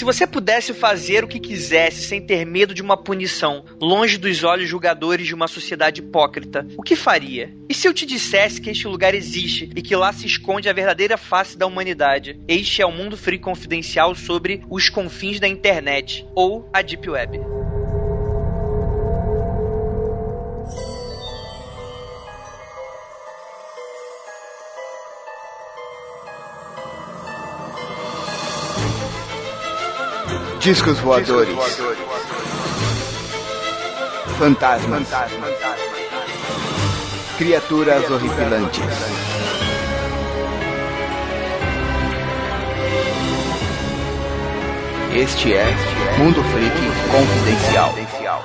Se você pudesse fazer o que quisesse sem ter medo de uma punição, longe dos olhos julgadores de uma sociedade hipócrita, o que faria? E se eu te dissesse que este lugar existe e que lá se esconde a verdadeira face da humanidade? Este é o Mundo Freak Confidencial sobre os confins da internet, ou a Deep Web. Discos voadores. Fantasmas. Criaturas horripilantes. Este é Mundo Freak Confidencial.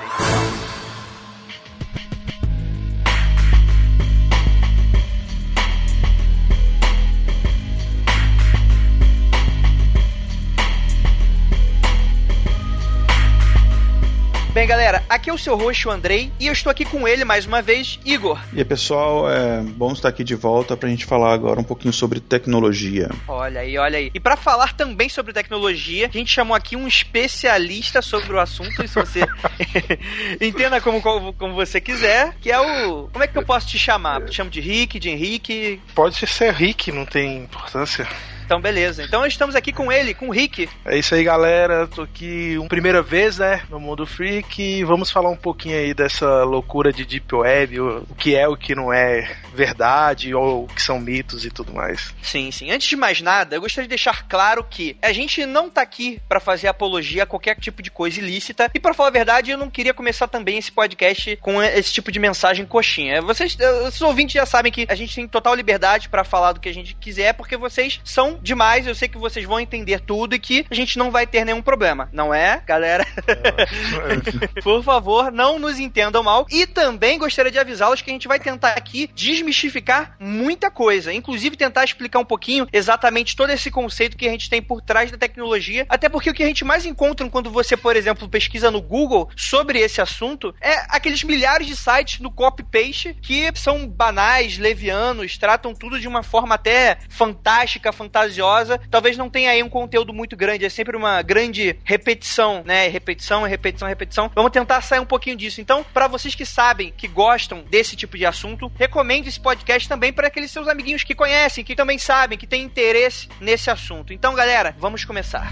Bem, galera, aqui é o seu host, o Andrei, e eu estou aqui com ele mais uma vez, Igor. E aí, pessoal, é bom estar aqui de volta pra gente falar agora um pouquinho sobre tecnologia. Olha aí, olha aí. E pra falar também sobre tecnologia, a gente chamou aqui um especialista sobre o assunto, e se você entenda como você quiser, que é o... Como é que eu posso te chamar? Te chamo de Rick, de Henrique? Pode ser Rick, não tem importância. Então, beleza. Então, estamos aqui com ele, com o Rick. É isso aí, galera. Tô aqui uma primeira vez, né, no Mundo Freak, e vamos falar um pouquinho aí dessa loucura de Deep Web, o que é, o que não é verdade, ou o que são mitos e tudo mais. Sim, sim. Antes de mais nada, eu gostaria de deixar claro que a gente não tá aqui pra fazer apologia a qualquer tipo de coisa ilícita, e pra falar a verdade, eu não queria começar também esse podcast com esse tipo de mensagem coxinha. Os ouvintes já sabem que a gente tem total liberdade pra falar do que a gente quiser, porque vocês são demais, eu sei que vocês vão entender tudo e que a gente não vai ter nenhum problema, não é, galera? Por favor, não nos entendam mal. E também gostaria de avisá-los que a gente vai tentar aqui desmistificar muita coisa, inclusive tentar explicar um pouquinho exatamente todo esse conceito que a gente tem por trás da tecnologia, até porque o que a gente mais encontra quando você, por exemplo, pesquisa no Google sobre esse assunto é aqueles milhares de sites no copy-paste que são banais, levianos, tratam tudo de uma forma até fantástica, fantasiosa. Talvez não tenha aí um conteúdo muito grande, é sempre uma grande repetição, né? Repetição. Vamos tentar sair um pouquinho disso. Então, para vocês que sabem, que gostam desse tipo de assunto, recomendo esse podcast também para aqueles seus amiguinhos que conhecem, que também sabem, que têm interesse nesse assunto. Então, galera, vamos começar.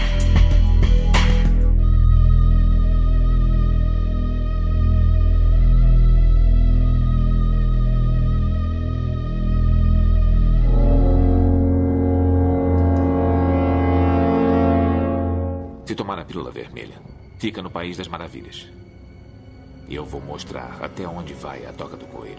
Se tomar a pílula vermelha, fica no País das Maravilhas. E eu vou mostrar até onde vai a toca do coelho.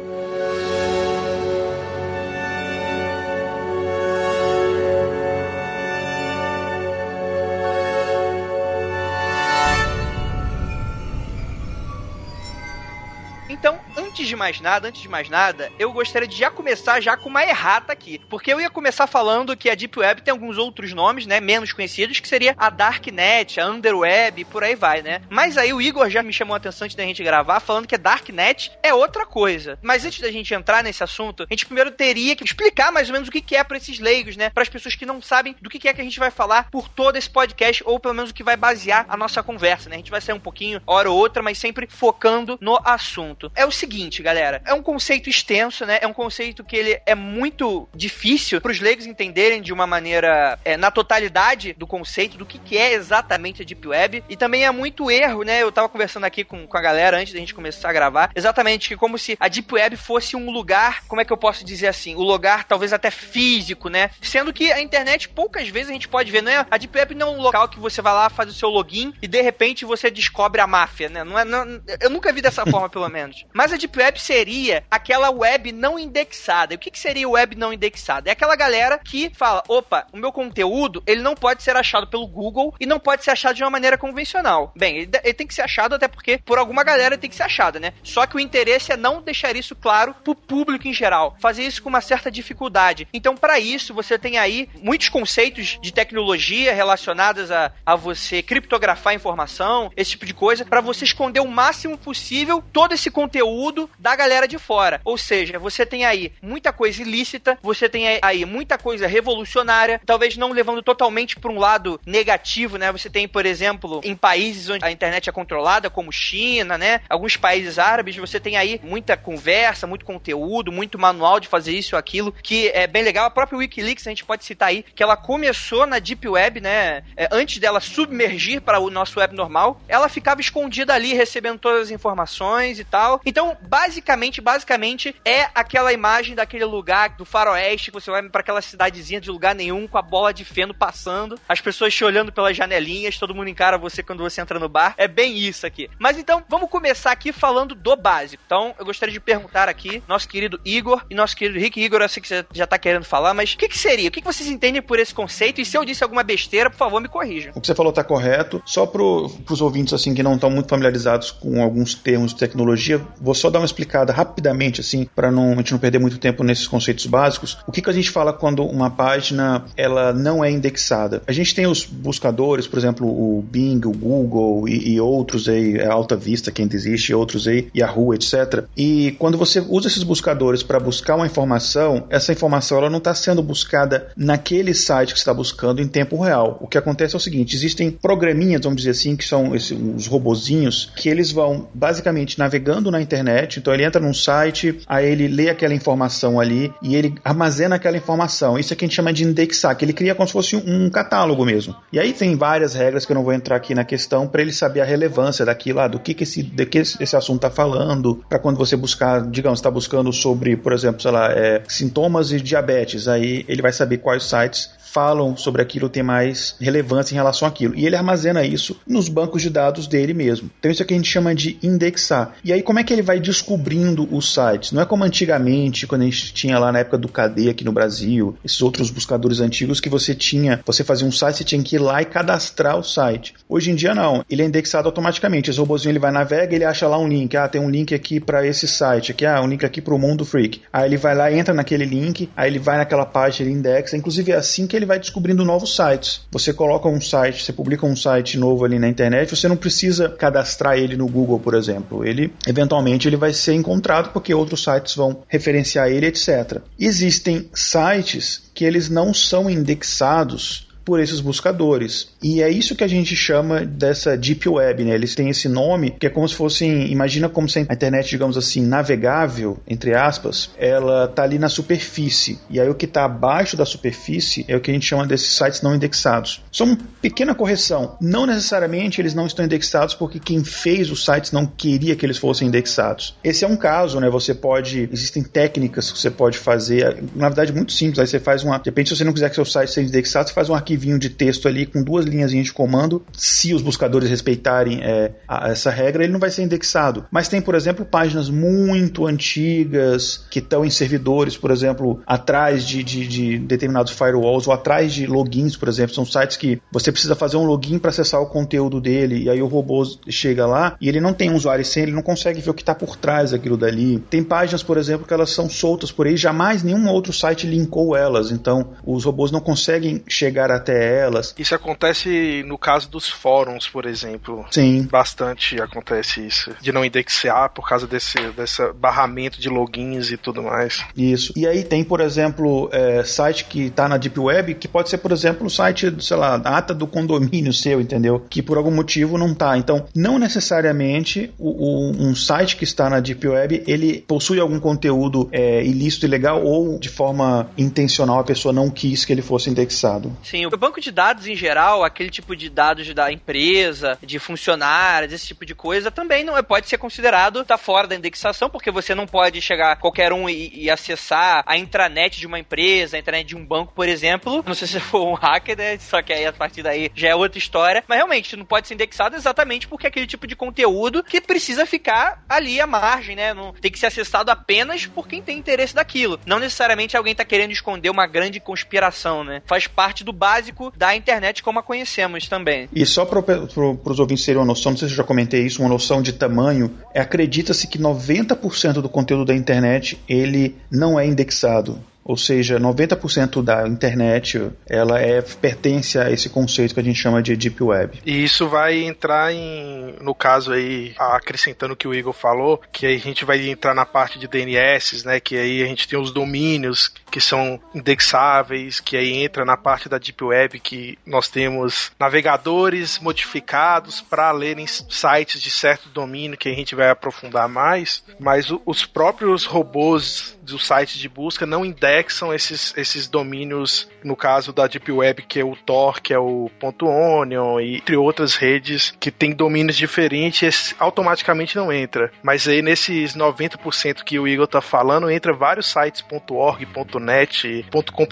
Então, antes de mais nada, eu gostaria de já começar já com uma errata aqui. Porque eu ia começar falando que a Deep Web tem alguns outros nomes, né, menos conhecidos, que seria a Darknet, a Underweb, e por aí vai, né? Mas aí o Igor já me chamou a atenção antes da gente gravar, falando que a Darknet é outra coisa. Mas antes da gente entrar nesse assunto, a gente primeiro teria que explicar mais ou menos o que é para esses leigos, né? Para as pessoas que não sabem do que é que a gente vai falar por todo esse podcast, ou pelo menos o que vai basear a nossa conversa, né? A gente vai sair um pouquinho, hora ou outra, mas sempre focando no assunto. É o seguinte, galera, é um conceito extenso, né? É um conceito que ele é muito difícil para os leigos entenderem de uma maneira, na totalidade do conceito, do que é exatamente a Deep Web, e também é muito erro, né? Eu tava conversando aqui com a galera antes da gente começar a gravar, exatamente que como se a Deep Web fosse um lugar, como é que eu posso dizer assim, um lugar talvez até físico, né? Sendo que a internet, poucas vezes a gente pode ver, não é? A Deep Web não é um local que você vai lá, faz o seu login e de repente você descobre a máfia, né? Eu nunca vi dessa forma, pelo menos. Mas a Deep Web seria aquela web não indexada. E o que seria web não indexada? É aquela galera que fala, opa, o meu conteúdo, ele não pode ser achado pelo Google e não pode ser achado de uma maneira convencional. Bem, ele tem que ser achado até porque por alguma galera ele tem que ser achado, né? Só que o interesse é não deixar isso claro pro público em geral. Fazer isso com uma certa dificuldade. Então, para isso, você tem aí muitos conceitos de tecnologia relacionados a você criptografar informação, esse tipo de coisa, para você esconder o máximo possível todo esse conteúdo da galera de fora. Ou seja, você tem aí muita coisa ilícita, você tem aí muita coisa revolucionária, talvez não levando totalmente para um lado negativo, né? Você tem, por exemplo, em países onde a internet é controlada, como China, né? Alguns países árabes, você tem aí muita conversa, muito conteúdo, muito manual de fazer isso ou aquilo, que é bem legal. A própria Wikileaks, a gente pode citar aí, que ela começou na Deep Web, né? Antes dela submergir para o nosso web normal, ela ficava escondida ali, recebendo todas as informações e tal. Então, basicamente, é aquela imagem daquele lugar do faroeste, que você vai para aquela cidadezinha de lugar nenhum, com a bola de feno passando, as pessoas te olhando pelas janelinhas, todo mundo encara você quando você entra no bar. É bem isso aqui. Mas então, vamos começar aqui falando do básico. Então, eu gostaria de perguntar aqui, nosso querido Igor e nosso querido Rick. Igor, eu sei que você já tá querendo falar, mas o que seria? O que vocês entendem por esse conceito? E se eu disse alguma besteira, por favor, me corrijam. O que você falou tá correto. Só pros ouvintes, assim, que não estão muito familiarizados com alguns termos de tecnologia, vou só dar uma explicada rapidamente, assim, para a gente não perder muito tempo nesses conceitos básicos. O que a gente fala quando uma página, ela não é indexada? A gente tem os buscadores, por exemplo, o Bing, o Google e outros aí, Alta Vista, que ainda existe, outros aí, Yahoo, etc. E quando você usa esses buscadores para buscar uma informação, essa informação ela não está sendo buscada naquele site que você está buscando em tempo real. O que acontece é o seguinte, existem programinhas, vamos dizer assim, que são os robozinhos, que eles vão basicamente navegando na internet. Então ele entra num site, aí ele lê aquela informação ali e ele armazena aquela informação. Isso é que a gente chama de indexar, que ele cria como se fosse um catálogo mesmo. E aí tem várias regras que eu não vou entrar aqui na questão para ele saber a relevância daquilo, do que esse assunto está falando, para quando você buscar, digamos, está buscando sobre, por exemplo, sei lá, sintomas de diabetes, aí ele vai saber quais sites falam sobre aquilo, tem mais relevância em relação àquilo. E ele armazena isso nos bancos de dados dele mesmo. Então isso é o que a gente chama de indexar. E aí como é que ele vai descobrindo os sites? Não é como antigamente, quando a gente tinha lá na época do KD aqui no Brasil, esses outros buscadores antigos que você fazia um site, você tinha que ir lá e cadastrar o site. Hoje em dia não, ele é indexado automaticamente. Esse robozinho ele vai navega, ele acha lá um link, tem um link aqui para esse site, aqui, um link aqui para o Mundo Freak. Aí ele vai lá, entra naquele link, aí ele vai naquela página, ele indexa, inclusive é assim que ele vai descobrindo novos sites. Você coloca um site, você publica um site novo ali na internet, você não precisa cadastrar ele no Google, por exemplo. Ele, eventualmente, ele vai ser encontrado porque outros sites vão referenciar ele, etc. Existem sites que eles não são indexados por esses buscadores. E é isso que a gente chama dessa Deep Web, né? Eles têm esse nome, que é como se fossem, imagina como se a internet, digamos assim, navegável, entre aspas, ela tá ali na superfície. E aí o que está abaixo da superfície é o que a gente chama desses sites não indexados. Só uma pequena correção. Não necessariamente eles não estão indexados porque quem fez os sites não queria que eles fossem indexados. Esse é um caso, né? Existem técnicas que você pode fazer, na verdade muito simples. Aí você faz de repente, se você não quiser que seu site seja indexado, você faz um arquivinho de texto ali com 2 linhazinhas de comando. Se os buscadores respeitarem essa regra, ele não vai ser indexado. Mas tem, por exemplo, páginas muito antigas que estão em servidores, por exemplo, atrás de determinados firewalls ou atrás de logins, por exemplo. São sites que você precisa fazer um login para acessar o conteúdo dele e aí o robô chega lá e ele não tem um usuário e senha, ele não consegue ver o que está por trás daquilo dali. Tem páginas, por exemplo, que elas são soltas por aí, jamais nenhum outro site linkou elas, então os robôs não conseguem chegar até elas. Isso acontece no caso dos fóruns, por exemplo. Sim. Bastante acontece isso. De não indexar por causa desse barramento de logins e tudo mais. Isso. E aí tem, por exemplo, site que está na Deep Web, que pode ser, por exemplo, o site, sei lá, a ata do condomínio seu, entendeu? Que por algum motivo não está. Então, não necessariamente um site que está na Deep Web, ele possui algum conteúdo ilícito, ilegal, ou de forma intencional a pessoa não quis que ele fosse indexado. Sim, o banco de dados em geral, aquele tipo de dados da empresa, de funcionários, esse tipo de coisa, também não pode ser considerado, tá fora da indexação, porque você não pode chegar qualquer um e acessar a intranet de uma empresa, a intranet de um banco, por exemplo. Não sei se for um hacker, né? Só que aí a partir daí já é outra história. Mas realmente, não pode ser indexado exatamente porque é aquele tipo de conteúdo que precisa ficar ali à margem, né? Não tem que ser acessado apenas por quem tem interesse daquilo. Não necessariamente alguém tá querendo esconder uma grande conspiração, né? Faz parte do básico da internet como a conhecemos também. E só para os ouvintes terem uma noção, não sei se eu já comentei isso, uma noção de tamanho, acredita-se que 90% do conteúdo da internet, ele não é indexado. ou seja, 90% da internet ela pertence a esse conceito que a gente chama de Deep Web. E isso vai entrar no caso aí, acrescentando o que o Igor falou, que aí a gente vai entrar na parte de DNS, né, que aí a gente tem os domínios que são indexáveis, que aí entra na parte da Deep Web, que nós temos navegadores modificados para lerem sites de certo domínio, que a gente vai aprofundar mais, mas os próprios robôs dos sites de busca não indexam esses domínios, no caso da Deep Web, que é o Tor, que é o .onion, e entre outras redes que tem domínios diferentes, automaticamente não entra. Mas aí nesses 90% que o Igor tá falando, entra vários sites .org, .net,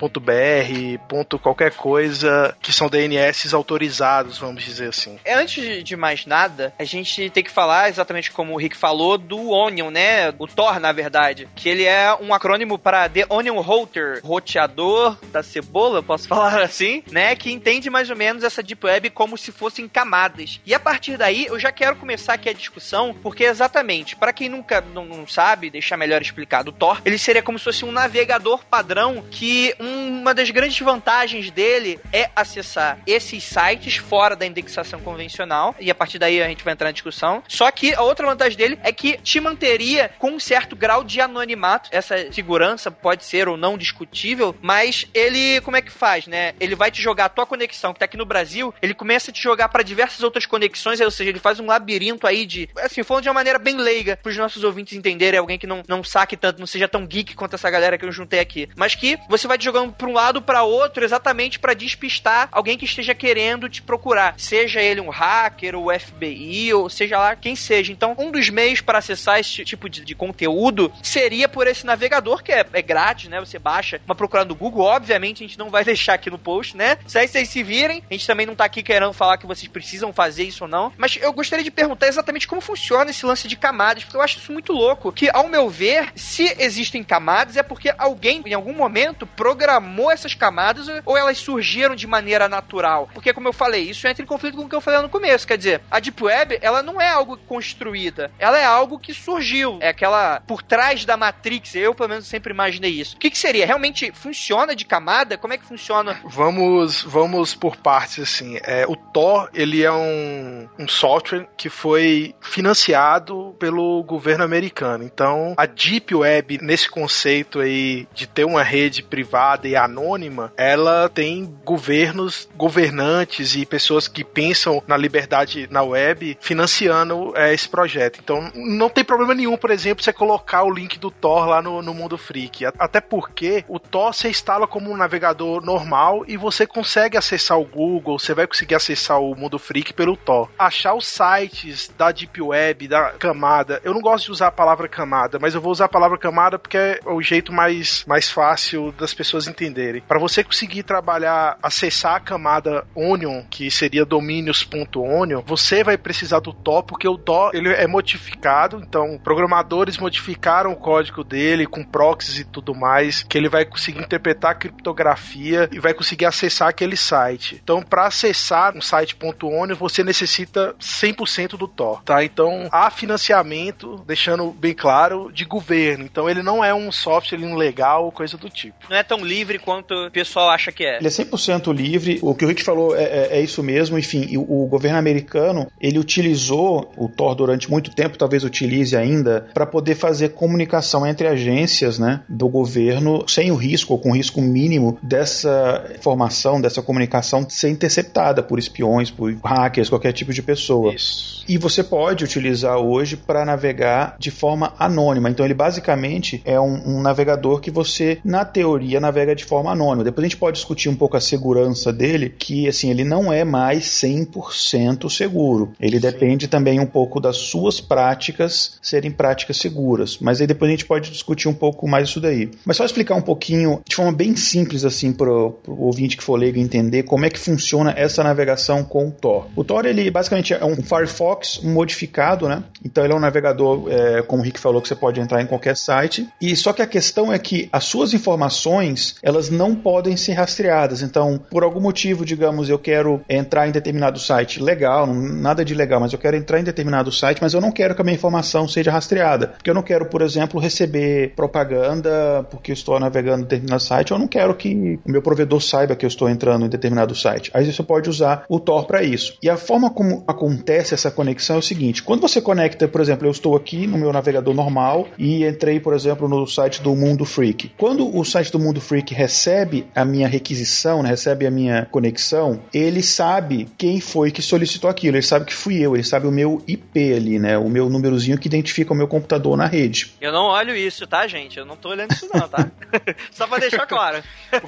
.com.br, qualquer coisa, que são DNS autorizados, vamos dizer assim. Antes de mais nada, a gente tem que falar, exatamente como o Rick falou, do Onion, né? O Tor, na verdade, que ele é um acrônimo para The Onion Router, roteador da cebola, posso falar assim, né? Que entende mais ou menos essa Deep Web como se fossem camadas. E a partir daí, eu já quero começar aqui a discussão, porque exatamente, para quem nunca não sabe, deixar melhor explicado, o Tor, ele seria como se fosse um navegador padrão, que uma das grandes vantagens dele é acessar esses sites fora da indexação convencional, e a partir daí a gente vai entrar na discussão. Só que a outra vantagem dele é que te manteria com um certo grau de anonimato. Essa segurança pode ser ou não discutível, mas ele, como é que faz, né? Ele vai te jogar a tua conexão, que tá aqui no Brasil, ele começa a te jogar para diversas outras conexões, ou seja, ele faz um labirinto aí de, assim, falando de uma maneira bem leiga, pros nossos ouvintes entenderem, alguém que não saque tanto, não seja tão geek quanto essa galera que eu juntei aqui, mas que você vai te jogando pra um lado, pra outro, exatamente para despistar alguém que esteja querendo te procurar, seja ele um hacker, ou FBI, ou seja lá quem seja. Então, um dos meios para acessar esse tipo de conteúdo seria por esse navegador, que é grátis, né? Você baixa uma procura no Google, obviamente a gente não vai deixar aqui no post, né? Se aí vocês se virem, a gente também não tá aqui querendo falar que vocês precisam fazer isso ou não, mas eu gostaria de perguntar exatamente como funciona esse lance de camadas, porque eu acho isso muito louco, que ao meu ver, se existem camadas é porque alguém, em algum momento, programou essas camadas ou elas surgiram de maneira natural, porque como eu falei, isso entra em conflito com o que eu falei no começo, quer dizer, a Deep Web, ela não é algo construída, ela é algo que surgiu, é aquela por trás da Matrix, eu pelo menos sempre imaginei isso. O que seria? Realmente funciona de camada? Como é que funciona? Vamos por partes, assim. O Tor, ele é um software que foi financiado pelo governo americano. Então, a Deep Web, nesse conceito aí de ter uma rede privada e anônima, ela tem governantes e pessoas que pensam na liberdade na web financiando esse projeto. Então, não tem problema nenhum, por exemplo, você colocar o link do Tor lá no Mundo Freak. Até porque o Tor você instala como um navegador normal e você consegue acessar o Google, você vai conseguir acessar o Mundo Freak pelo Tor. Achar os sites da Deep Web, da camada, eu não gosto de usar a palavra camada, mas eu vou usar a palavra camada porque é o jeito mais fácil das pessoas entenderem. Para você conseguir trabalhar, acessar a camada Onion, que seria domínios.onion, você vai precisar do Tor, porque o Tor ele é modificado, então programadores modificaram o código dele com proxies e tudo mais, que ele vai conseguir interpretar a criptografia e vai conseguir acessar aquele site. Então, para acessar um site.onion, você necessita 100% do Tor, tá? Então, há financiamento, deixando bem claro, de governo. Então, ele não é um software ilegal ou coisa do tipo. Não é tão livre quanto o pessoal acha que é. Ele é 100% livre. O que o Rick falou é isso mesmo. Enfim, o governo americano, ele utilizou o Tor durante muito tempo, talvez utilize ainda, para poder fazer comunicação entre agências, né, do governo, sem o risco, ou com risco mínimo dessa informação, dessa comunicação ser interceptada por espiões, por hackers, qualquer tipo de pessoa. Isso. E você pode utilizar hoje para navegar de forma anônima. Então ele basicamente é um navegador que você, na teoria, navega de forma anônima. Depois a gente pode discutir um pouco a segurança dele, que assim, ele não é mais 100% seguro. Ele depende também um pouco das suas práticas serem práticas seguras. Mas aí depois a gente pode discutir um pouco mais isso daí. Mas só explicar um pouquinho, de forma bem simples assim, pro ouvinte que for leigo entender como é que funciona essa navegação com o Tor. O Tor, ele basicamente é um Firefox modificado, né? Então ele é um navegador, como o Rick falou, que você pode entrar em qualquer site. E só que a questão é que as suas informações, elas elas não podem ser rastreadas. Então, por algum motivo, digamos, eu quero entrar em determinado site legal, nada de legal, mas eu quero entrar em determinado site, mas eu não quero que a minha informação seja rastreada. Porque eu não quero, por exemplo, receber propaganda porque eu estou navegando em determinado site, eu não quero que o meu provedor saiba que eu estou entrando em determinado site. Aí você pode usar o Tor para isso. E a forma como acontece essa conexão é o seguinte: quando você conecta, por exemplo, eu estou aqui no meu navegador normal e entrei, por exemplo, no site do Mundo Freak. Quando o site do Mundo Freak recebe a minha requisição, né, recebe a minha conexão, ele sabe quem foi que solicitou aquilo, ele sabe que fui eu, ele sabe o meu IP ali, né, o meu númerozinho que identifica o meu computador na rede. Eu não olho isso, tá, gente? Eu não tô olhando isso não, tá? Só pra deixar claro.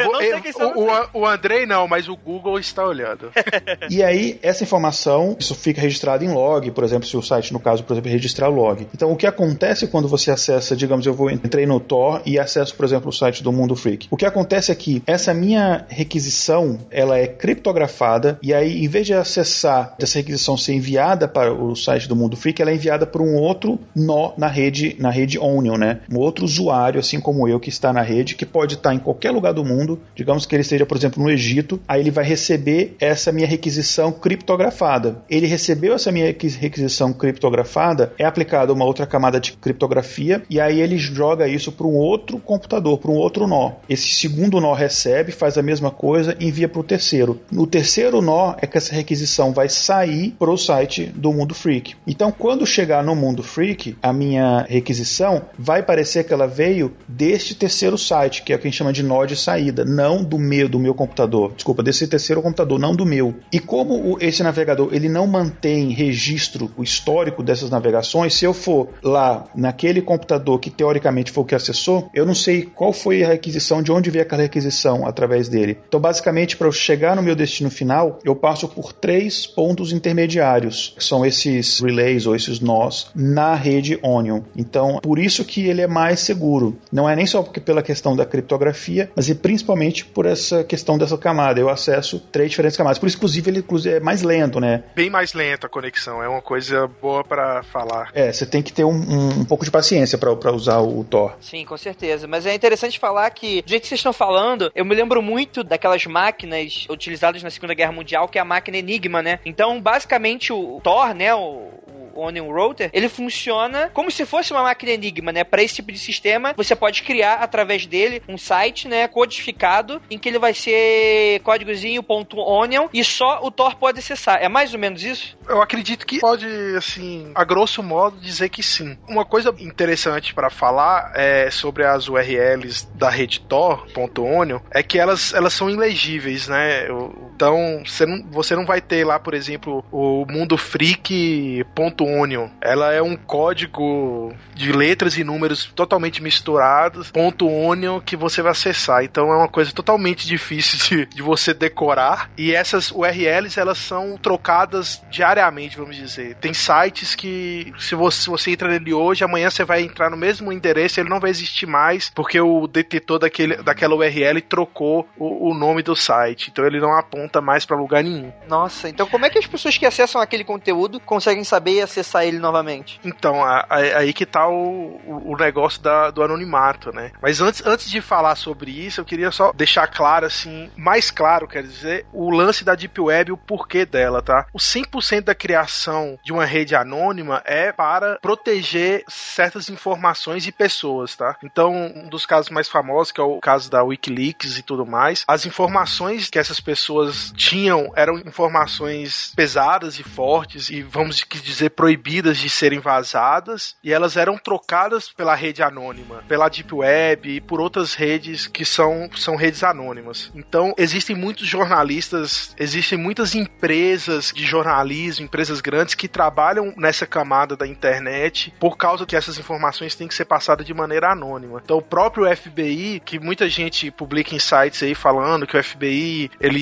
O Andrei não, mas o Google está olhando. E aí, essa informação, isso fica registrado em log, por exemplo, se o site, no caso, por exemplo, registrar o log. Então, o que acontece quando você acessa, digamos, entrei no Tor e acesso, por exemplo, o site do Mundo Freak. O que acontece é que essa minha requisição, ela é criptografada, e aí, em vez de acessar, dessa requisição ser enviada para o site do Mundo Freak, ela é enviada por um outro nó na rede Onion, né? Um outro usuário, assim como eu, que está na rede, que pode estar em qualquer lugar do mundo, digamos que ele esteja, por exemplo, no Egito, aí ele vai receber essa minha requisição criptografada. Ele recebeu essa minha requisição criptografada, é aplicada uma outra camada de criptografia, e aí ele joga isso para um outro computador, para um outro nó. Esse segundo nó recebe, faz a mesma coisa, envia para o terceiro. No terceiro nó é que essa requisição vai sair para o site do Mundo Freak. Então, quando chegar no Mundo Freak, a minha requisição vai parecer que ela veio deste terceiro site, que é o que a gente chama de nó de saída, não do meu computador. Desculpa, desse terceiro computador, não do meu. E como esse navegador ele não mantém registro, o histórico dessas navegações, se eu for lá naquele computador que teoricamente foi o que acessou, eu não sei qual foi a requisição, de onde veio aquela requisição através dele. Então, basicamente, para eu chegar no meu destino final, eu passo por 3 pontos intermediários, que são esses relays ou esses nós na rede Onion. Então, por isso que ele é mais seguro. Não é nem só pela questão da criptografia, mas principalmente por essa questão dessa camada. Eu acesso 3 diferentes camadas. Por isso, inclusive, ele é mais lento, né? Bem mais lento a conexão. É uma coisa boa para falar. Você tem que ter um pouco de paciência para usar o Tor. Sim, com certeza. Mas é interessante falar que, do jeito que vocês estão falando, eu me lembro muito daquelas máquinas utilizadas na Segunda Guerra Mundial, que é a máquina Enigma, né? Então, basicamente, o Tor, né, o Onion Router, ele funciona como se fosse uma máquina Enigma, né? Para esse tipo de sistema, você pode criar através dele um site, né, codificado, em que ele vai ser códigozinho .onion e só o Tor pode acessar. É mais ou menos isso? Eu acredito que pode, assim, a grosso modo, dizer que sim. Uma coisa interessante para falar sobre as URLs da rede Tor.onion é que elas são ilegíveis, né? Então, você não vai ter lá, por exemplo, o Mundo Freak.onion. Ela é um código de letras e números totalmente misturados, .onion, que você vai acessar. Então é uma coisa totalmente difícil de você decorar. E essas URLs, elas são trocadas diariamente, vamos dizer. Tem sites que, se você entra nele hoje, amanhã você vai entrar no mesmo endereço, ele não vai existir mais, porque o detetor daquela URL trocou o nome do site. Então ele não aponta mais para lugar nenhum. Nossa, então como é que as pessoas que acessam aquele conteúdo conseguem saber e acessar ele novamente? Então, aí que tá o negócio do anonimato, né? Mas antes de falar sobre isso, eu queria só deixar claro, assim, mais claro, quer dizer, o lance da Deep Web e o porquê dela, tá? O 100% da criação de uma rede anônima é para proteger certas informações e pessoas, tá? Então, um dos casos mais famosos, que é o caso da Wikileaks e tudo mais, as informações que essas pessoas tinham eram informações pesadas e fortes e, vamos dizer, proibidas de serem vazadas, e elas eram trocadas pela rede anônima, pela Deep Web e por outras redes que são redes anônimas. Então, existem muitos jornalistas, existem muitas empresas de jornalismo, empresas grandes que trabalham nessa camada da internet por causa que essas informações têm que ser passadas de maneira anônima. Então, o próprio FBI, que muita gente publica em sites aí falando que o FBI, ele está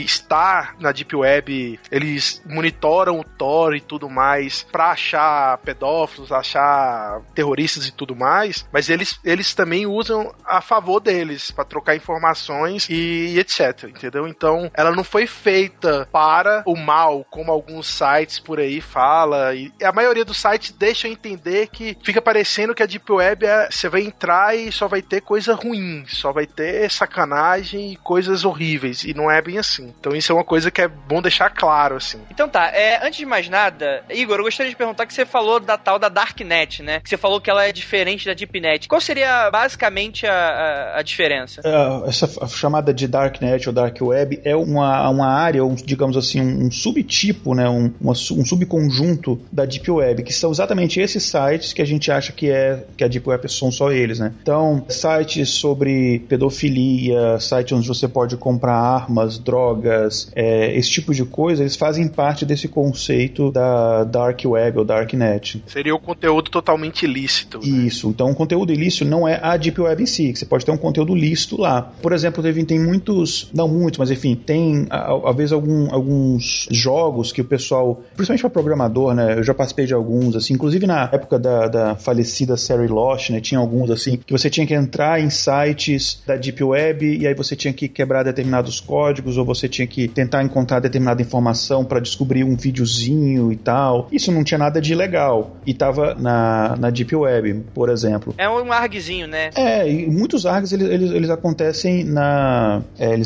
lá na Deep Web eles monitoram o Tor e tudo mais pra achar pedófilos, achar terroristas e tudo mais, mas eles também usam a favor deles, pra trocar informações e etc, entendeu? Então, ela não foi feita para o mal, como alguns sites por aí fala, e a maioria dos sites deixa entender que fica parecendo que a Deep Web você vai entrar e só vai ter coisa ruim, só vai ter sacanagem e coisas horríveis, e não é bem assim. Então isso é uma coisa que é bom deixar claro, assim. Então tá, antes de mais nada, Igor, eu gostaria de perguntar que você falou da tal da Darknet, né? Que você falou que ela é diferente da Deepnet. Qual seria basicamente a diferença? Essa chamada de Darknet ou Dark Web é uma área, digamos assim, um subtipo, né? Um subconjunto da Deep Web, que são exatamente esses sites que a gente acha que a Deep Web são só eles, né? Então, sites sobre pedofilia, sites onde você pode comprar armas, drogas, esse tipo de coisa, eles fazem parte desse conceito da Dark Web ou Darknet. Seria o conteúdo totalmente ilícito. Né? Isso. Então, o conteúdo ilícito não é a Deep Web em si, que você pode ter um conteúdo lícito lá. Por exemplo, tem muitos, não muitos, mas enfim, tem às vezes alguns jogos que o pessoal, principalmente para programador, né? Eu já participei de alguns, assim, inclusive na época da falecida série Lost, né? Tinha alguns, assim, que você tinha que entrar em sites da Deep Web e aí você tinha que quebrar determinados códigos ou você tinha que tentar encontrar determinada informação para descobrir um videozinho e tal. Isso não tinha nada de ilegal. E tava na Deep Web, por exemplo. É um ARGzinho, né? E muitos ARGs, eles acontecem na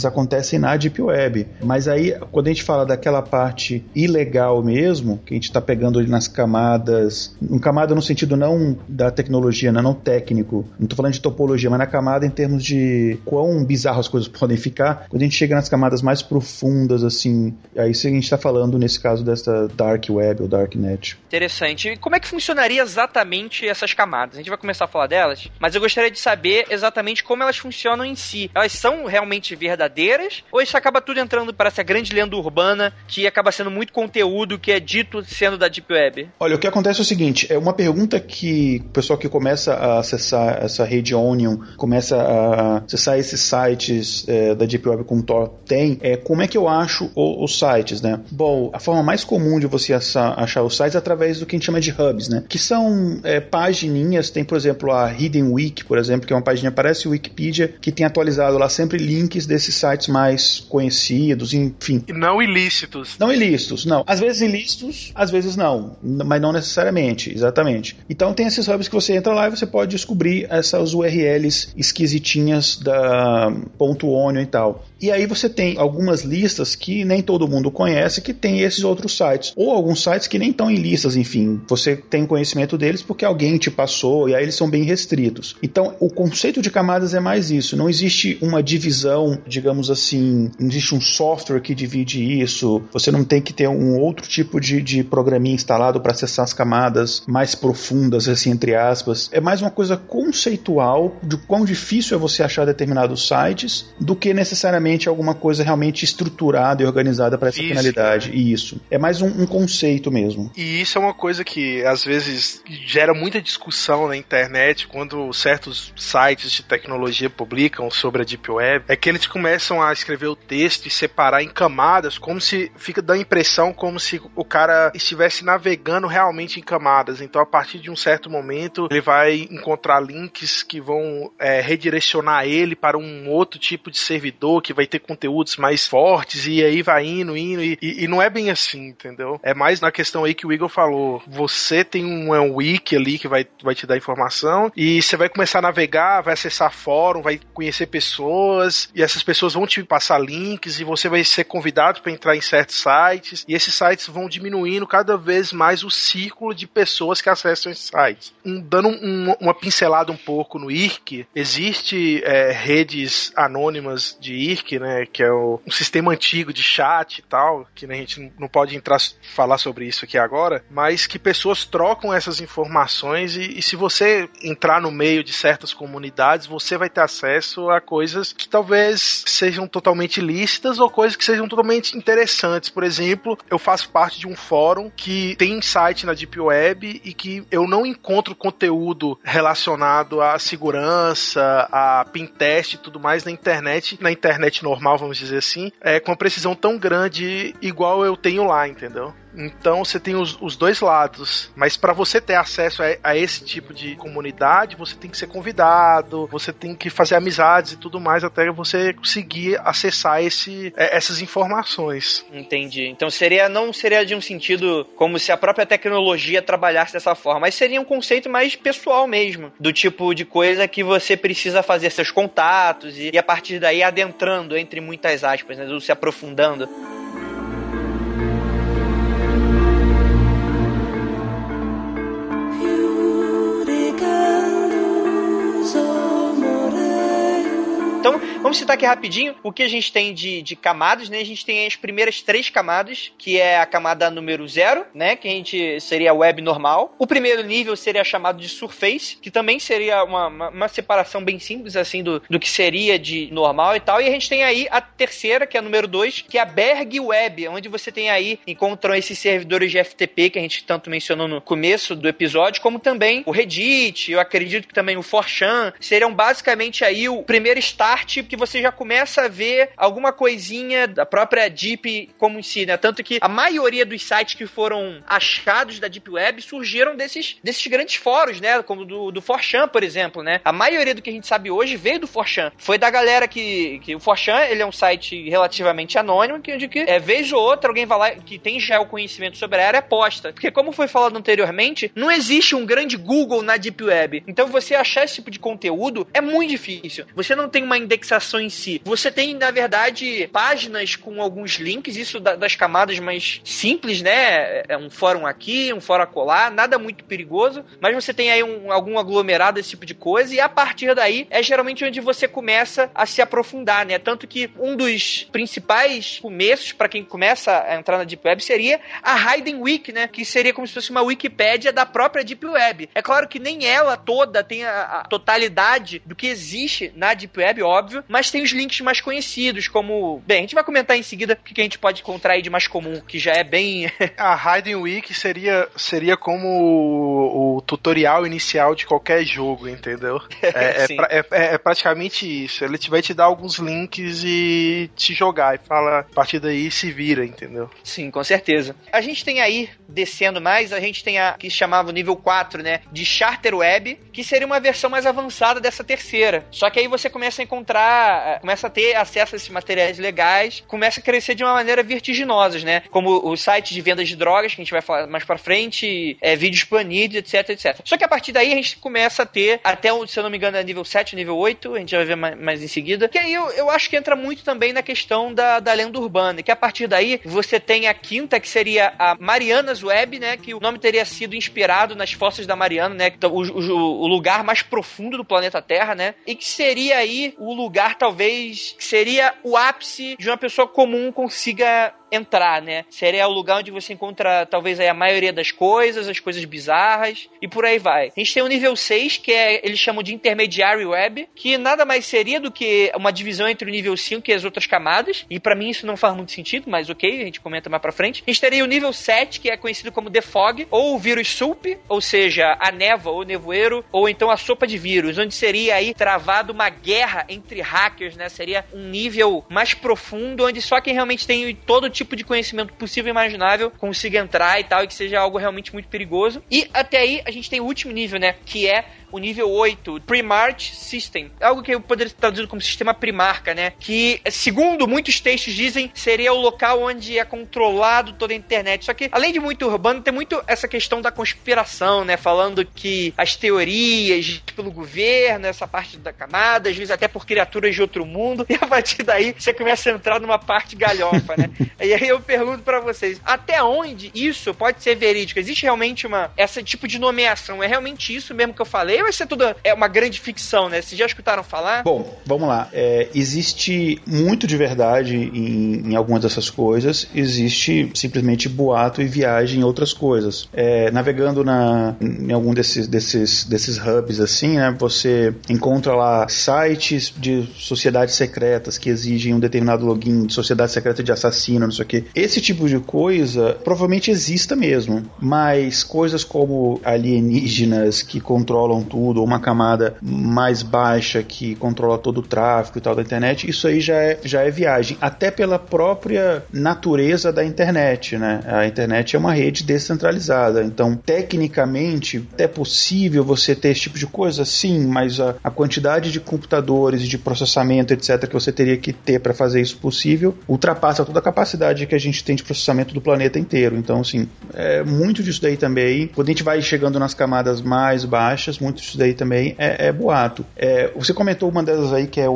Deep Web. Mas aí, quando a gente fala daquela parte ilegal mesmo, que a gente tá pegando ali nas camadas, camada no sentido não da tecnologia, não técnico, não tô falando de topologia, mas na camada em termos de quão bizarro as coisas podem ficar, quando a gente chega nas camadas mais profundas, assim, aí sim a gente tá falando, nesse caso, dessa Dark Web ou Darknet. Interessante. E como é que funcionaria exatamente essas camadas? A gente vai começar a falar delas, mas eu gostaria de saber exatamente como elas funcionam em si. Elas são realmente verdadeiras ou isso acaba tudo entrando para essa grande lenda urbana que acaba sendo muito conteúdo que é dito sendo da Deep Web? Olha, o que acontece é o seguinte, é uma pergunta que o pessoal que começa a acessar essa rede Onion, começa a acessar esses sites da Deep Web como Tor tem, como é que eu acho os sites, né? Bom, a forma mais comum de você achar os sites é através do que a gente chama de hubs, né? Que são pagininhas, tem, por exemplo, a Hidden Wiki, por exemplo, que é uma pagininha, parece o Wikipedia, que tem atualizado lá sempre links desses sites mais conhecidos, enfim. E não ilícitos. Não ilícitos, não. Às vezes ilícitos, às vezes não, mas não necessariamente, exatamente. Então tem esses hubs que você entra lá e você pode descobrir essas URLs esquisitinhas da .onion e tal. E aí você tem algumas listas que nem todo mundo conhece, que tem esses outros sites. Ou alguns sites que nem estão em listas, enfim. Você tem conhecimento deles porque alguém te passou, e aí eles são bem restritos. Então, o conceito de camadas é mais isso. Não existe uma divisão, digamos assim, não existe um software que divide isso. Você não tem que ter um outro tipo de programinha instalado para acessar as camadas mais profundas, assim, entre aspas. É mais uma coisa conceitual de quão difícil é você achar determinados sites do que necessariamente alguma coisa realmente estruturada e organizada para essa finalidade. Né? Isso. É mais um conceito mesmo. E isso é uma coisa que às vezes gera muita discussão na internet quando certos sites de tecnologia publicam sobre a Deep Web, é que eles começam a escrever o texto e separar em camadas, como se fica dando a impressão como se o cara estivesse navegando realmente em camadas. Então, a partir de um certo momento, ele vai encontrar links que vão redirecionar ele para um outro tipo de servidor que vai ter conteúdos mais fortes, e aí vai indo, e não é bem assim, entendeu? É mais na questão aí que o Igor falou. Você tem um wiki ali que vai te dar informação, e você vai começar a navegar, vai acessar fórum, vai conhecer pessoas, e essas pessoas vão te passar links, e você vai ser convidado para entrar em certos sites, e esses sites vão diminuindo cada vez mais o círculo de pessoas que acessam esses sites. Dando uma pincelada um pouco no IRC, existe redes anônimas de IRC, né, que é um sistema antigo de chat e tal, que a gente não pode falar sobre isso aqui agora, mas que pessoas trocam essas informações e se você entrar no meio de certas comunidades, você vai ter acesso a coisas que talvez sejam totalmente ilícitas ou coisas que sejam totalmente interessantes. Por exemplo, eu faço parte de um fórum que tem site na Deep Web e que eu não encontro conteúdo relacionado à segurança, a pentest e tudo mais na internet internet normal, vamos dizer assim, com uma precisão tão grande igual eu tenho lá, entendeu? Então você tem os dois lados, mas para você ter acesso a esse tipo de comunidade, você tem que ser convidado, você tem que fazer amizades e tudo mais até você conseguir acessar essas informações. Entendi. Então não seria de um sentido como se a própria tecnologia trabalhasse dessa forma, mas seria um conceito mais pessoal mesmo, do tipo de coisa que você precisa fazer seus contatos e a partir daí adentrando, entre muitas aspas, né, se aprofundando. Então, vamos citar aqui rapidinho o que a gente tem de camadas, né? A gente tem as primeiras 3 camadas, que é a camada número 0, né? Que seria a web normal. O primeiro nível seria chamado de surface, que também seria uma separação bem simples, assim, do que seria de normal e tal. E a gente tem aí a terceira, que é a número 2, que é a Berg Web, onde você tem aí, encontram esses servidores de FTP, que a gente tanto mencionou no começo do episódio, como também o Reddit, eu acredito que também o 4chan, seriam basicamente aí o primeiro start que você já começa a ver alguma coisinha da própria Deep como em si, né? Tanto que a maioria dos sites que foram achados da Deep Web surgiram desses grandes fóruns, né? Como do 4chan, por exemplo, né? A maioria do que a gente sabe hoje veio do 4chan. Foi da galera que o 4chan, ele é um site relativamente anônimo, que vez ou outra alguém vai lá que tem já o conhecimento sobre a área posta. Porque como foi falado anteriormente, não existe um grande Google na Deep Web. Então você achar esse tipo de conteúdo é muito difícil. Você não tem uma indexação em si. Você tem, na verdade, páginas com alguns links, isso das camadas mais simples, né? É um fórum aqui, um fórum acolá, nada muito perigoso, mas você tem aí algum aglomerado desse tipo de coisa, e a partir daí é geralmente onde você começa a se aprofundar, né? Tanto que um dos principais começos para quem começa a entrar na Deep Web seria a Hidden Wiki, né? Que seria como se fosse uma Wikipédia da própria Deep Web. É claro que nem ela toda tem a totalidade do que existe na Deep Web, óbvio, mas tem os links mais conhecidos, como... Bem, a gente vai comentar em seguida o que a gente pode encontrar aí de mais comum, que já é bem... A Hidden Wiki seria como o tutorial inicial de qualquer jogo, entendeu? É praticamente isso. Ele vai te dar alguns links e te jogar, e fala, a partir daí se vira, entendeu? Sim, com certeza. A gente tem aí, descendo mais, a gente tem a que chamava o nível 4, né, de Charter Web, que seria uma versão mais avançada dessa terceira. Só que aí você começa a começa a ter acesso a esses materiais legais, começa a crescer de uma maneira vertiginosa, né? Como o site de vendas de drogas, que a gente vai falar mais pra frente, vídeos banidos, etc. Só que a partir daí a gente começa a ter, até, se eu não me engano, é nível 7, nível 8, a gente vai ver mais em seguida, que aí eu acho que entra muito também na questão da lenda urbana, que a partir daí você tem a quinta, que seria a Marianas Web, né? Que o nome teria sido inspirado nas fossas da Mariana, né? O lugar mais profundo do planeta Terra, né? E que seria aí o lugar, talvez, que seria o ápice de uma pessoa comum consiga entrar, né? Seria o lugar onde você encontra, talvez, aí a maioria das coisas, as coisas bizarras, e por aí vai. A gente tem o nível 6, que eles chamam de Intermediary Web, que nada mais seria do que uma divisão entre o nível 5 e as outras camadas, e pra mim isso não faz muito sentido, mas ok, a gente comenta mais pra frente. A gente teria o nível 7, que é conhecido como The Fog, ou o vírus Soup, ou seja, a névoa, ou nevoeiro, ou então a sopa de vírus, onde seria aí travado uma guerra entre hackers, né? Seria um nível mais profundo, onde só quem realmente tem todo tipo de conhecimento possível e imaginável consiga entrar e tal, e que seja algo realmente muito perigoso. E até aí a gente tem o último nível, né? Que é o nível 8, Primarch System. Algo que eu poderia traduzir como sistema primarca, né? Que, segundo muitos textos dizem, seria o local onde é controlado toda a internet. Só que, além de muito urbano, tem muito essa questão da conspiração, né? Falando que as teorias pelo governo, essa parte da camada, às vezes até por criaturas de outro mundo, e a partir daí você começa a entrar numa parte galhofa, né? E aí eu pergunto pra vocês, até onde isso pode ser verídico? Existe realmente esse tipo de nomeação? É realmente isso mesmo que eu falei? Ou vai ser tudo uma grande ficção, né? Vocês já escutaram falar? Bom, vamos lá. Existe muito de verdade em algumas dessas coisas. Existe simplesmente boato e viagem em outras coisas. Navegando em algum desses hubs assim, né? Você encontra lá sites de sociedades secretas que exigem um determinado login, de sociedade secreta de assassino, não sei o quê. Esse tipo de coisa provavelmente exista mesmo. Mas coisas como alienígenas que controlam tudo, ou uma camada mais baixa que controla todo o tráfego e tal da internet, isso aí já é viagem, até pela própria natureza da internet, né? A internet é uma rede descentralizada, então tecnicamente é possível você ter esse tipo de coisa, sim, mas a quantidade de computadores e de processamento, etc., que você teria que ter para fazer isso possível, ultrapassa toda a capacidade que a gente tem de processamento do planeta inteiro. Então, assim, muito disso daí também, quando a gente vai chegando nas camadas mais baixas, muito disso daí também é boato. Você comentou uma delas aí, que é